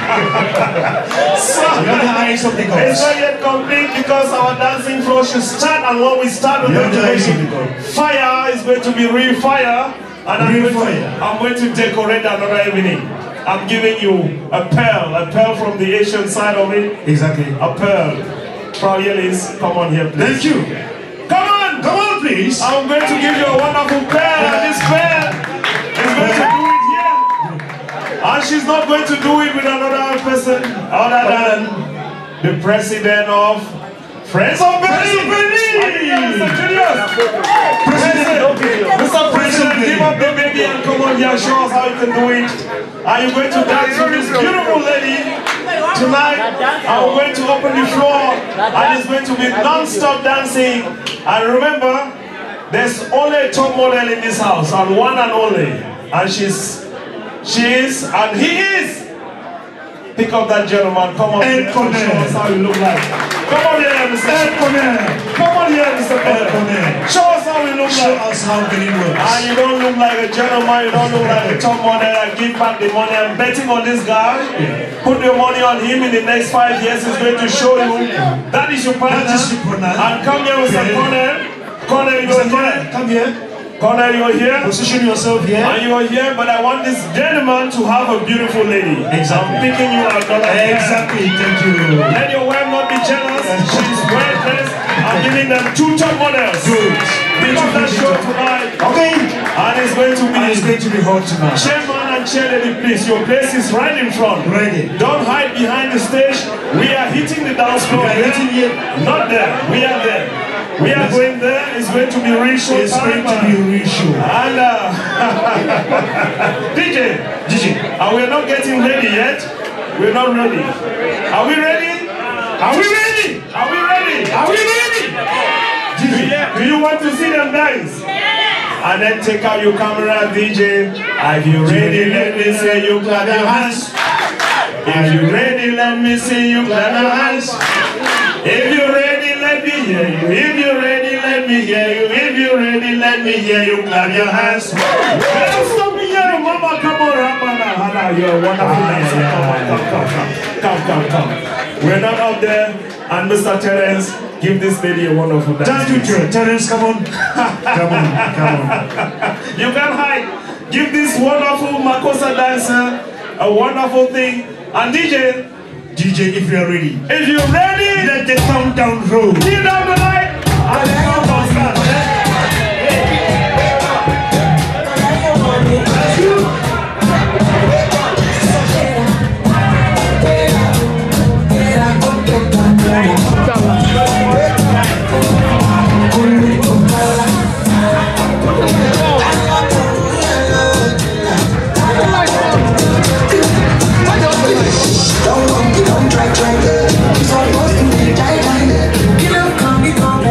So, you have the eyes of the gods. It's not yet complete because our dancing floor should start, and when we start, we're going to make it. Fire is going to be real fire, and I'm going, to, I'm going to decorate another evening. I'm giving you a pearl, a pearl from the Asian side of it. Exactly. A pearl. Frau Yelis, come on here, please. Thank you. Come on! Come on, please. I'm going to give you a wonderful pearl, and this pearl is going to do it here. And she's not going to do it with another person other than the president of Friends of Berlin. Mister Julius. President, Mister President, give up the baby and come on here, show us how you can do it. Are you going to dance with this beautiful lady tonight? I'm going to open the floor, and it's going to be non-stop dancing. And remember, there's only a top model in this house, and one and only, and she's. She is, and he is. Pick up that gentleman. Come on, and show us how you look like. Come on here, Mister Come on here, Mister Show us how you look show like. Show us how it works. And you don't look like a gentleman. You don't look like a top model. And give back the money. I'm betting on this guy. Yeah. Put your money on him in the next five years. He's going to show you that is your partner. That is your partner. And come here, Mister Corner. Corner, you're here. Come here. Corner, you're here. Position yourself here. And you're here, but I want this gentleman to have a beautiful lady. Exactly. I'm picking you out. Exactly. Thank you. Let your wife not be jealous. She's well dressed. I'm giving them two top models. Good. Pick up that show tonight. Okay. And it's going to be. And it's going to be hot tonight. Chairman and chairlady, please. Your place is right in front. Ready. Don't hide behind the stage. We are hitting the dance floor. We are hitting it. Not there. We are there. We are going there. It's going to be real show. It's going to be real show. And uh, D J, D J, and we're not getting ready yet. We're not ready. Are we ready? Are we ready? Are we ready? Are we ready? D J, do you want to see them dance? And then take out your camera, D J. Are you ready? Let me see you clap your hands. If you're ready, let me see you clap your hands. If you're ready, let me hear you. If you're ready, let me hear you. If you're ready, let me hear you. Clap your hands. Hey, stop me here, Mama. Come on, Ramana. You're a wonderful dancer. Come, come, come, come, come, come. We're not out there. And Mister Terence, give this lady a wonderful dance. Thank you, Terence. Come on. Come on, come on. You can't hide. Give this wonderful Makossa dancer a wonderful thing. And D J, D J, if you are ready. If you're ready, let the countdown roll. Kneel down the light. And the countdown starts. Don't try, try, it's almost in the time. Get up, come, get on.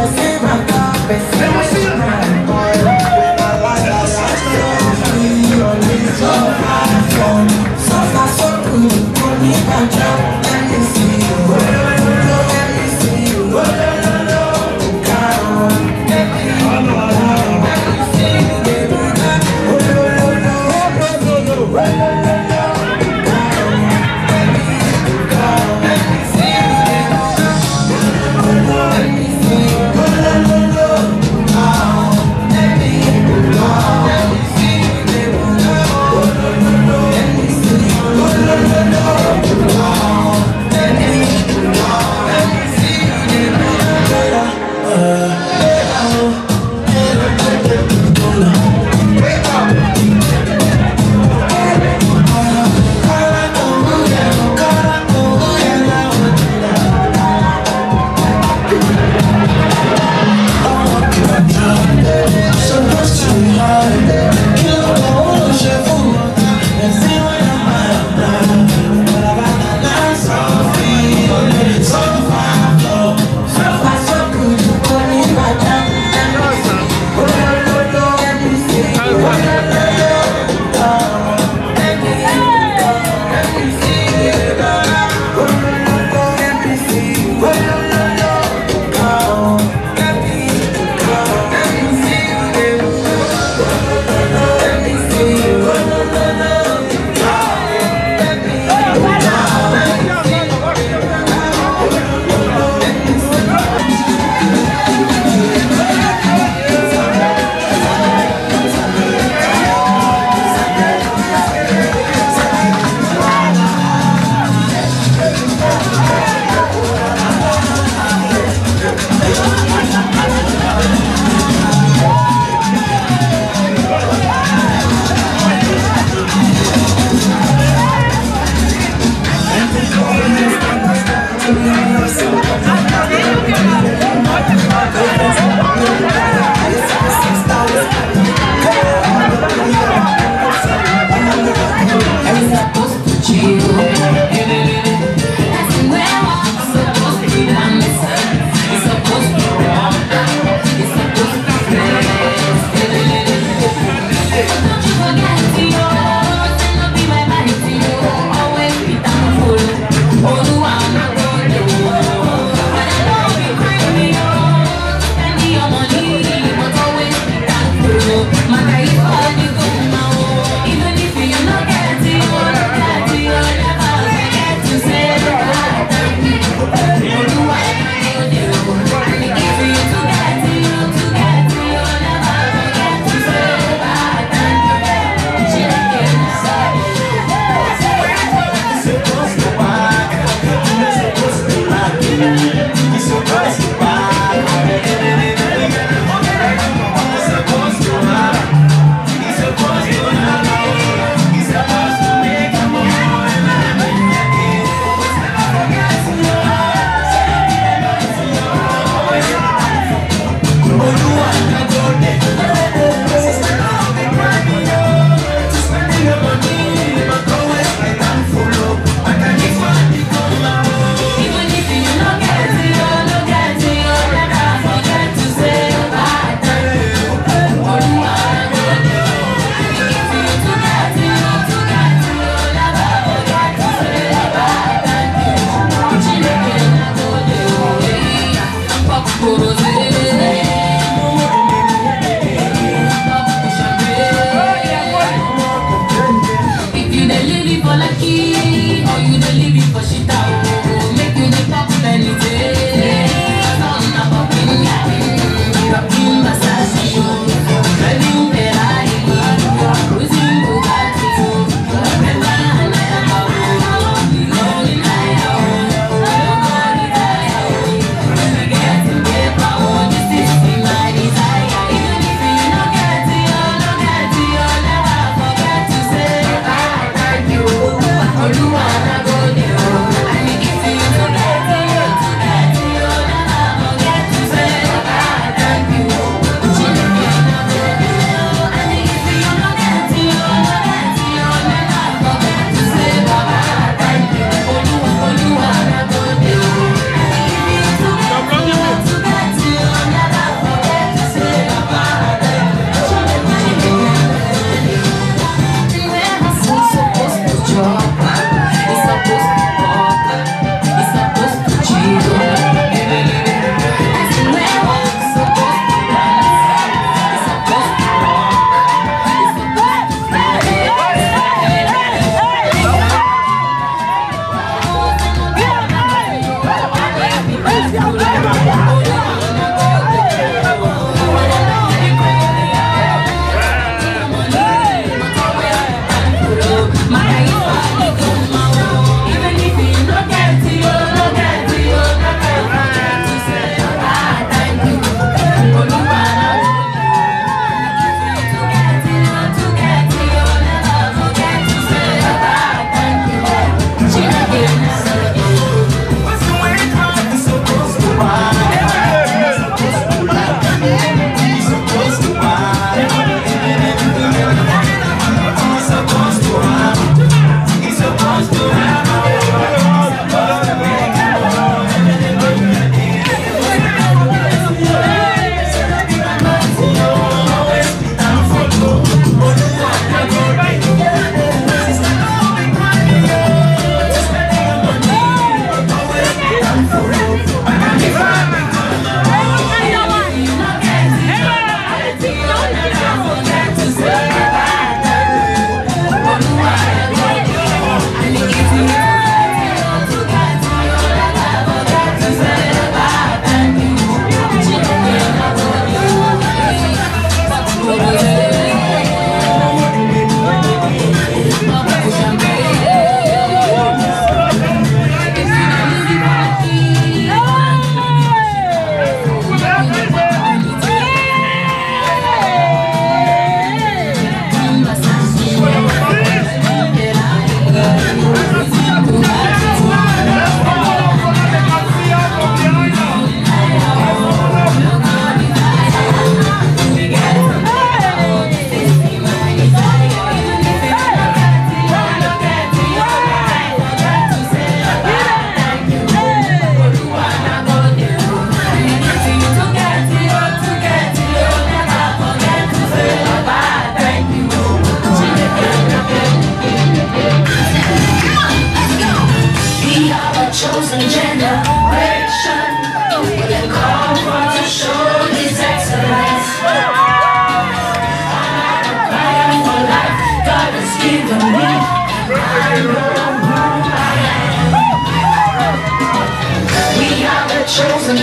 chosen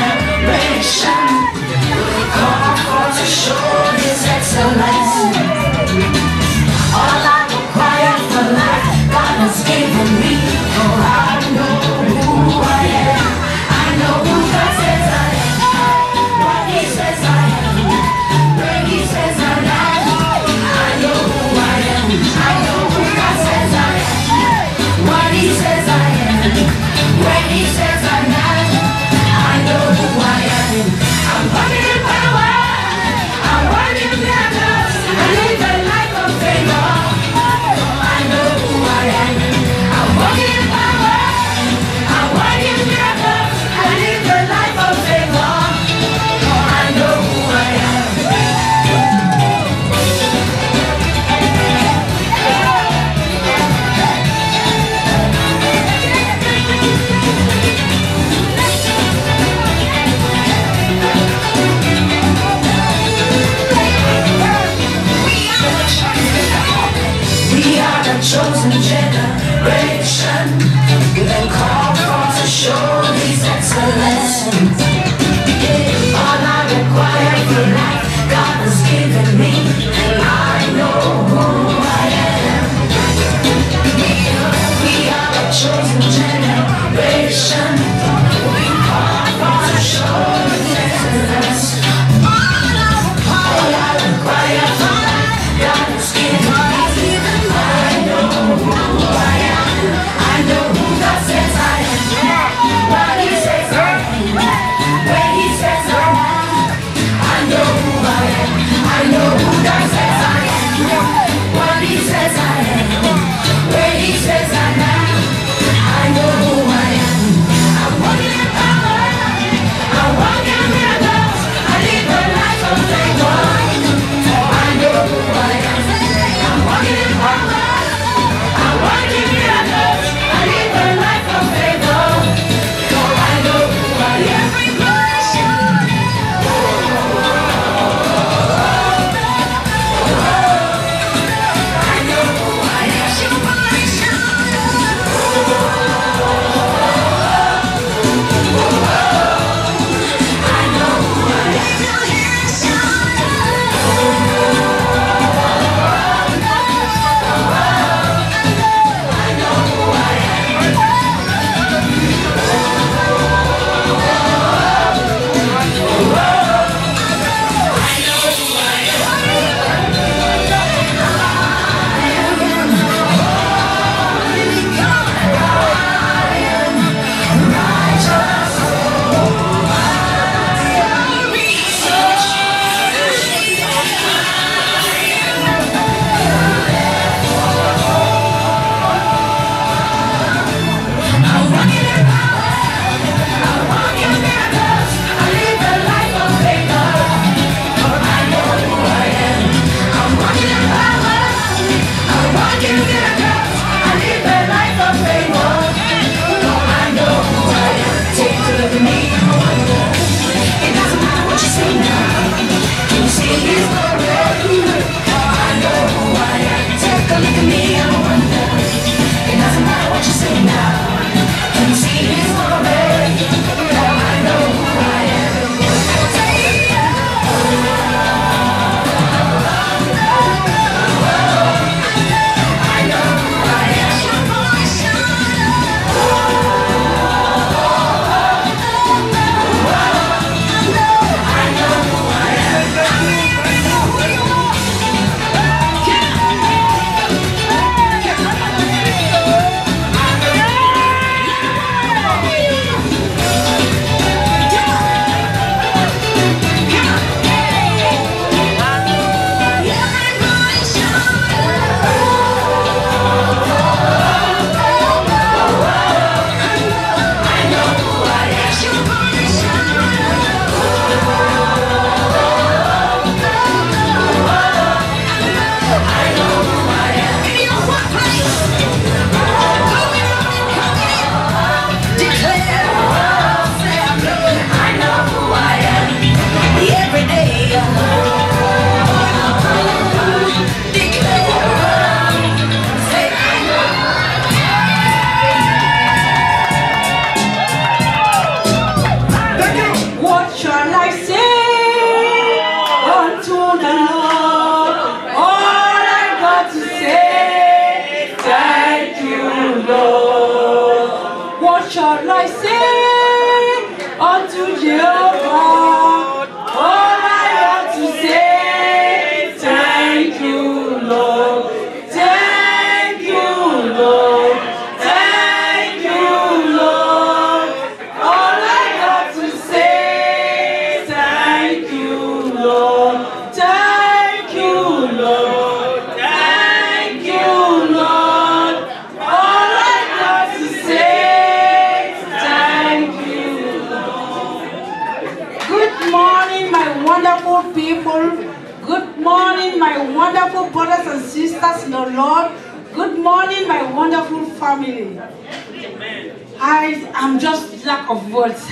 generation, we call for to show His excellence. All I require for life, God has given me. For I know who I am. I know who God says I am. What He says I am. Where He says I am. I know who I am. I know who God says I am. What He says I am. Where He says I am. I know who I am. I'm walking in power. I'm walking in miracles. I live a life of favor. I know who I am. I'm walking in power. I'm walking in miracles. I live a life of favor. I know who I am. We are the chosen generation. We've been called for to show His excellence. Yeah, all I require for life, God has given me, and I know who I am. We are the chosen generation. We've been called for to show His excellence. All I require for life, God has given me. I know who I am. I know who God says I am. What He says I am. Where He says I am. I know who I am. I know who God says I am. What He says I am. Where He says I am. I know who I am. I walk in power. I walk in miracles. I live a life of favor. I know who I am. I'm walking in power. I walk in miracles. I live a life of favor. I know who I am. Everybody shout it. I know who I am. Everybody shout I know who I am. I am just lack of words.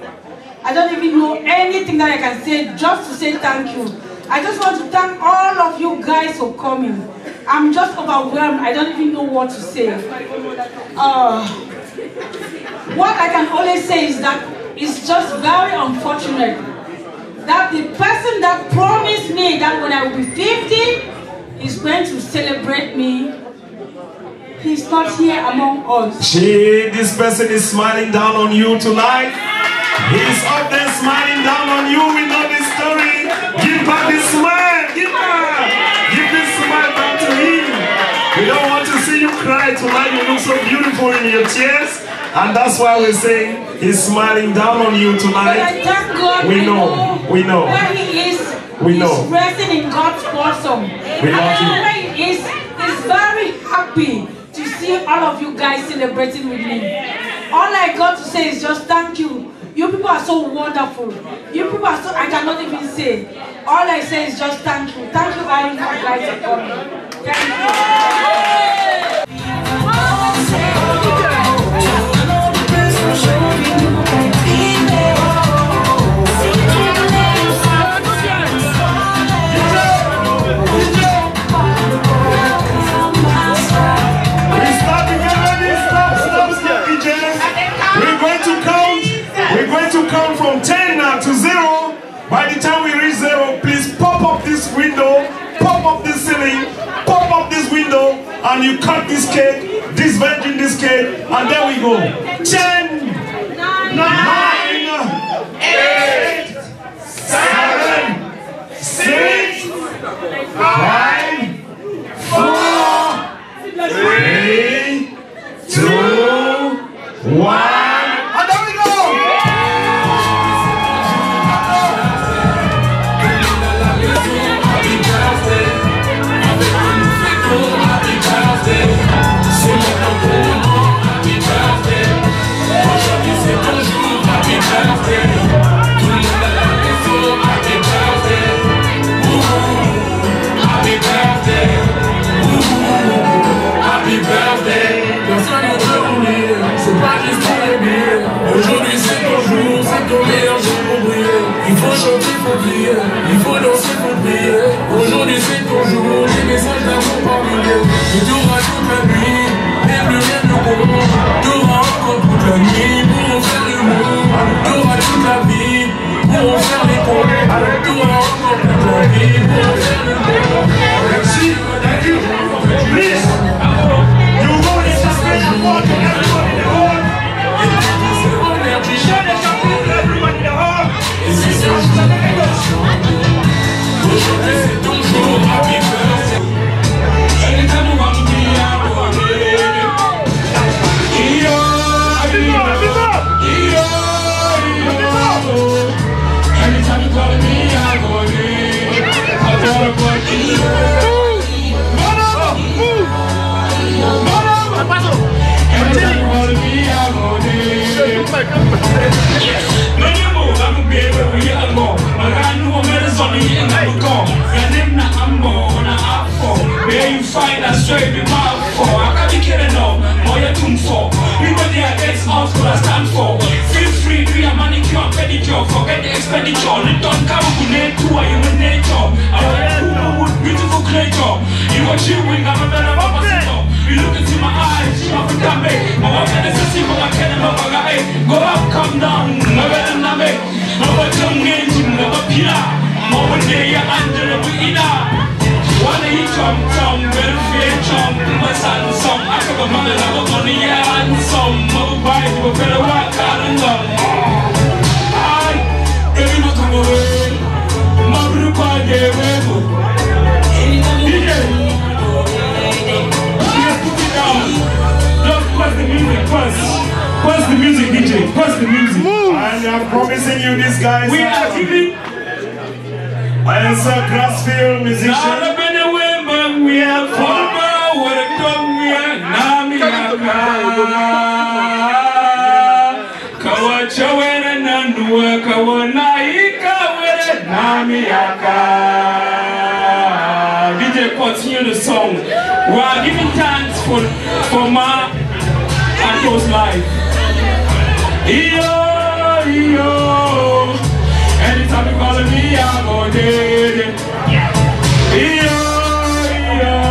I don't even know anything that I can say just to say thank you. I just want to thank all of you guys for coming. I'm just overwhelmed. I don't even know what to say. Uh, what I can only say is that it's just very unfortunate that the person that promised me that when I will be fifty, is going to celebrate me. He's not here among us. She, this person is smiling down on you tonight. He's up there smiling down on you. We know this story. Give back this smile. Give back. Give this smile back to him. We don't want to see you cry tonight. You look so beautiful in your tears. And that's why we're saying he's smiling down on you tonight. But I thank God. We know. We know. Where he is, we he's know. resting in God's bosom. We love you. Where he is, he's very happy to see all of you guys celebrating with me. All I got to say is just thank you. You people are so wonderful. You people are so, I cannot even say. All I say is just thank you. Thank you very much, guys, for coming. Thank you. From ten now to zero. By the time we reach zero, please pop up this window, pop up this ceiling, pop up this window, and you cut this cake, this virgin this cake, and there we go. Ten, nine, eight, seven, six, five, four, three, two, one. Aujourd'hui c'est ton jour, c'est ton meilleur jour pour briller. Il faut chanter, faut crier, il faut danser, faut prier. Aujourd'hui c'est ton jour, les messages d'amour par milliers. Et t'auras toute la nuit, même le même le commun. T'auras encore toute la nuit pour en faire le monde. T'auras toute la vie pour en faire les comptes. T'auras encore toute la vie pour en faire le monde. Merci, thank you. Please, you go to the special part to everyone in the hall. Show the champagne to everyone in the hall. Aujourd'hui c'est ton jour, happy birthday. Anytime you want to be out of here. Iyo, iyo, iyo, iyo. Anytime you call me, I go there. I thought about you. Anytime you call me, I go there. No more, I'm a baby, we are more. But I know where the sun is in the car. And them not I'm more on a half for. Where you find a straight be mouth for. I can't be kidding now, more you tune for. People there against us, what I stand for. Feel free, do your manicure and pedicure. Forget the expenditure. The don't come with nature, human nature. I want to wood, beautiful creature. You are chewing, I'm a better opposite. You look into my eyes, you have to come back. My wife and the sister, I can't remember. Go up, come down, never and I make. Never come in, never pia. More day, you're under the winner. One day, come, come, well, fair, chum. My son, some, I cover money, I got money, yeah, and some. Mother bite, you better work hard and love. I, baby, not come away. My blue card, yeah, we're Press the music, press. Press the music, D J. Press the music. Move. And I'm promising you this, guys. We are giving. I am Sir Grassfield, musician. Now, been away, but we are full with a tongue. We are Namiaka. Kawacha, and Nandua, Kawanaika, with Namiaka. D J, continue the song. We are giving thanks for, for my. And goes live. Iyo, iyo. Anytime you call me, I go there. Iyo, iyo.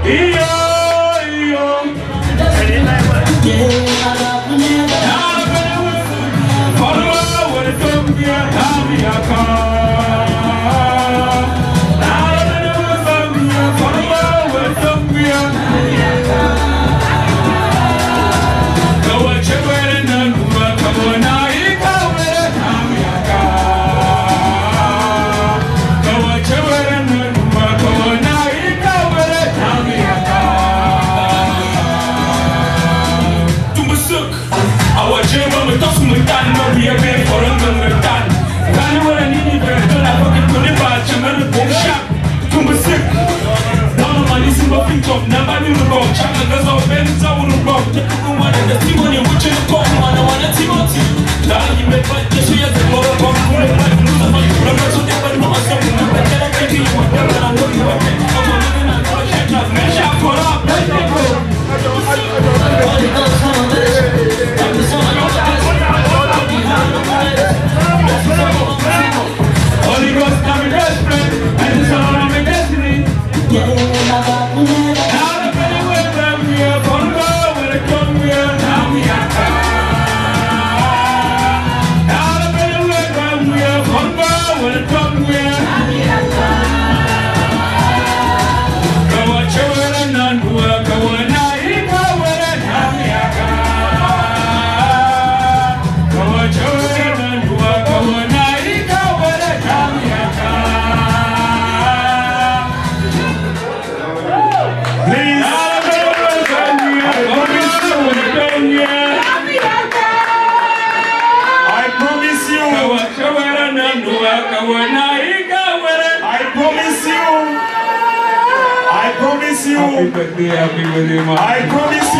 I promise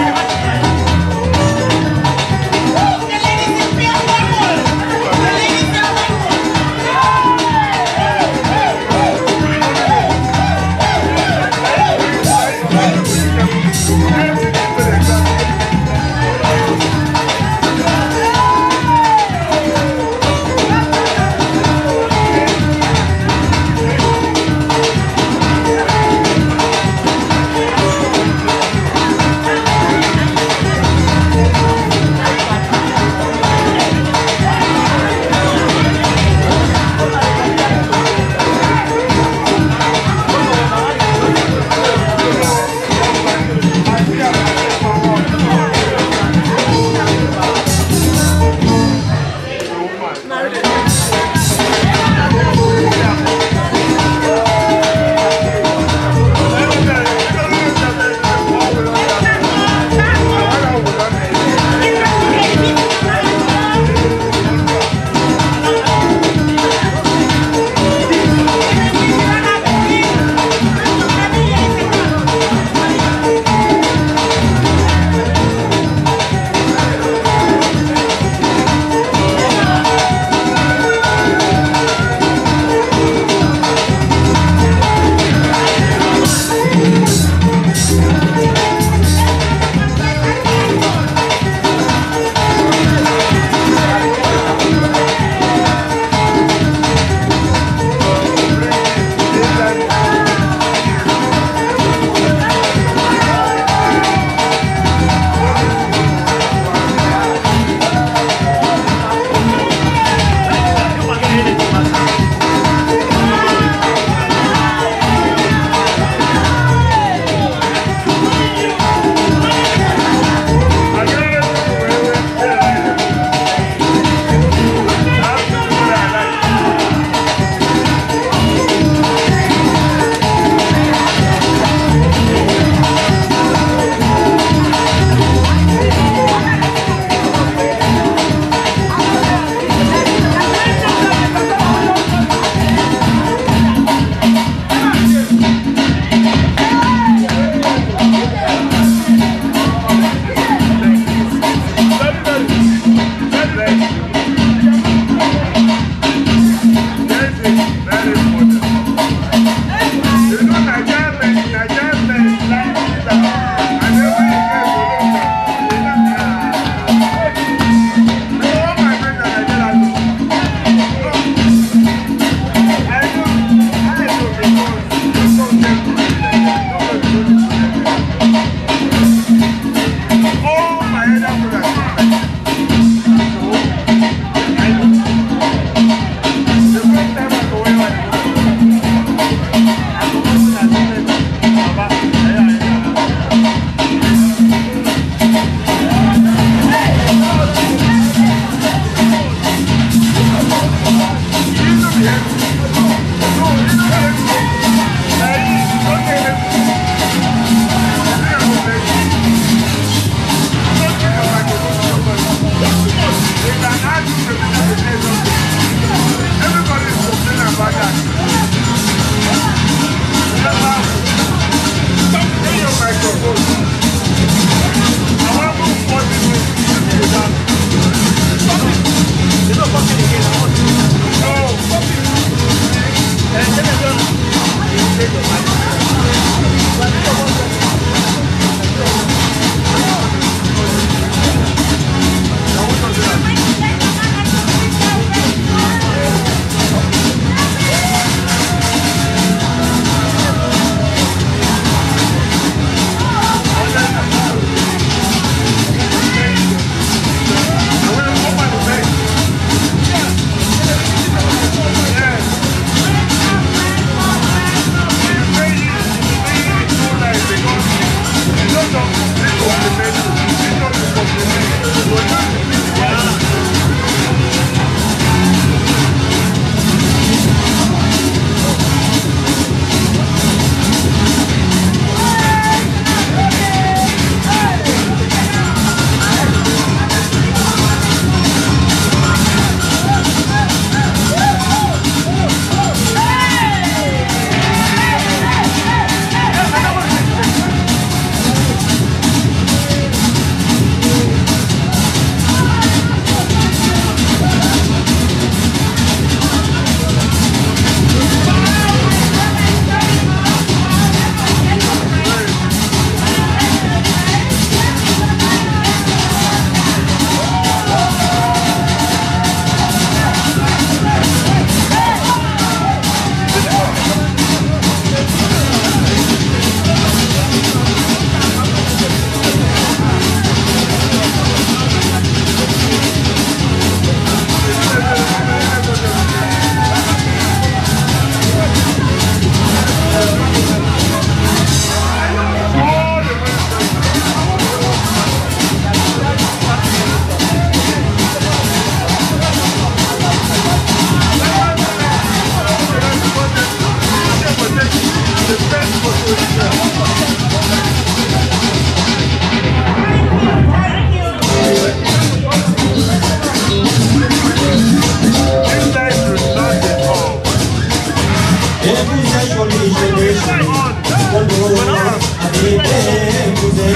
you.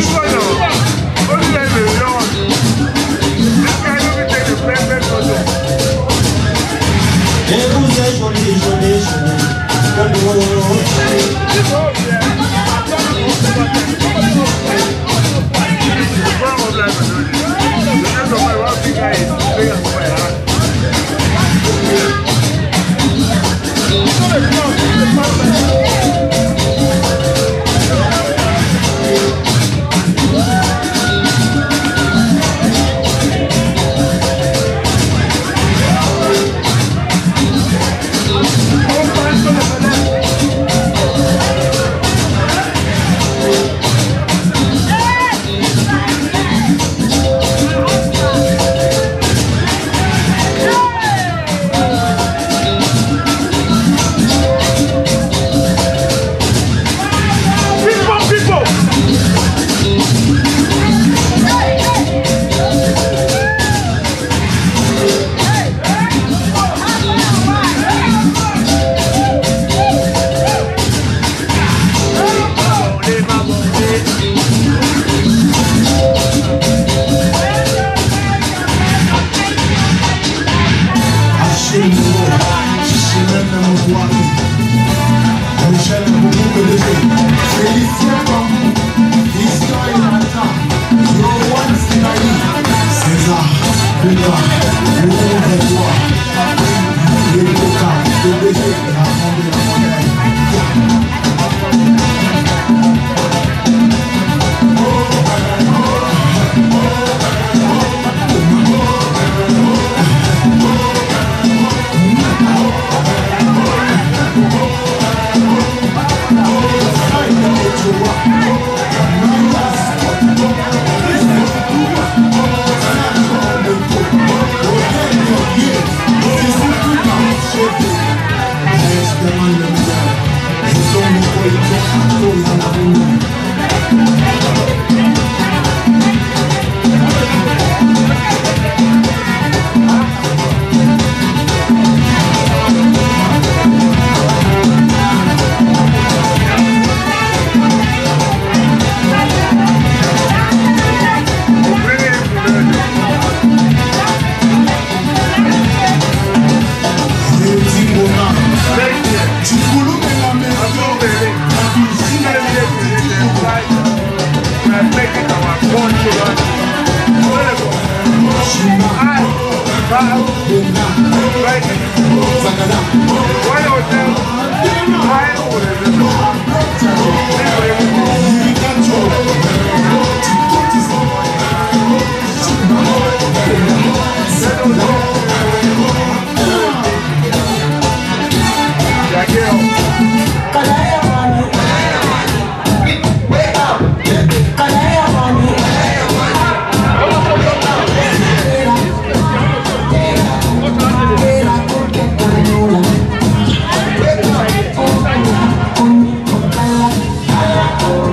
Thank you.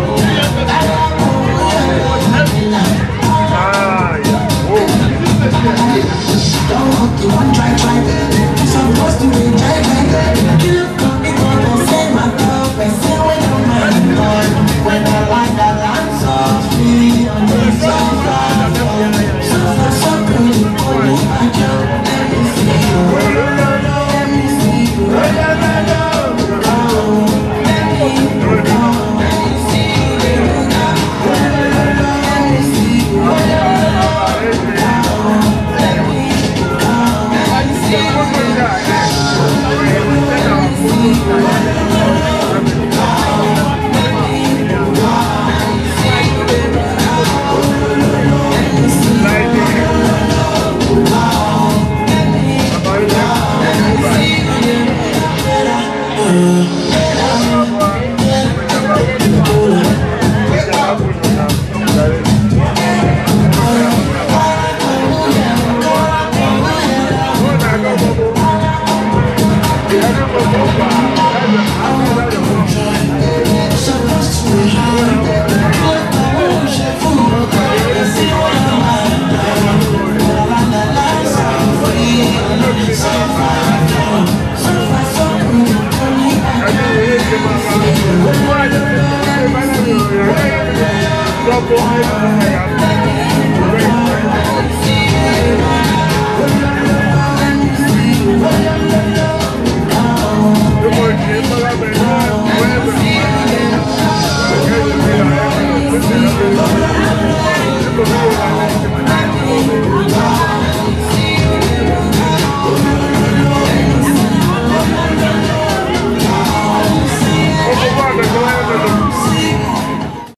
my God.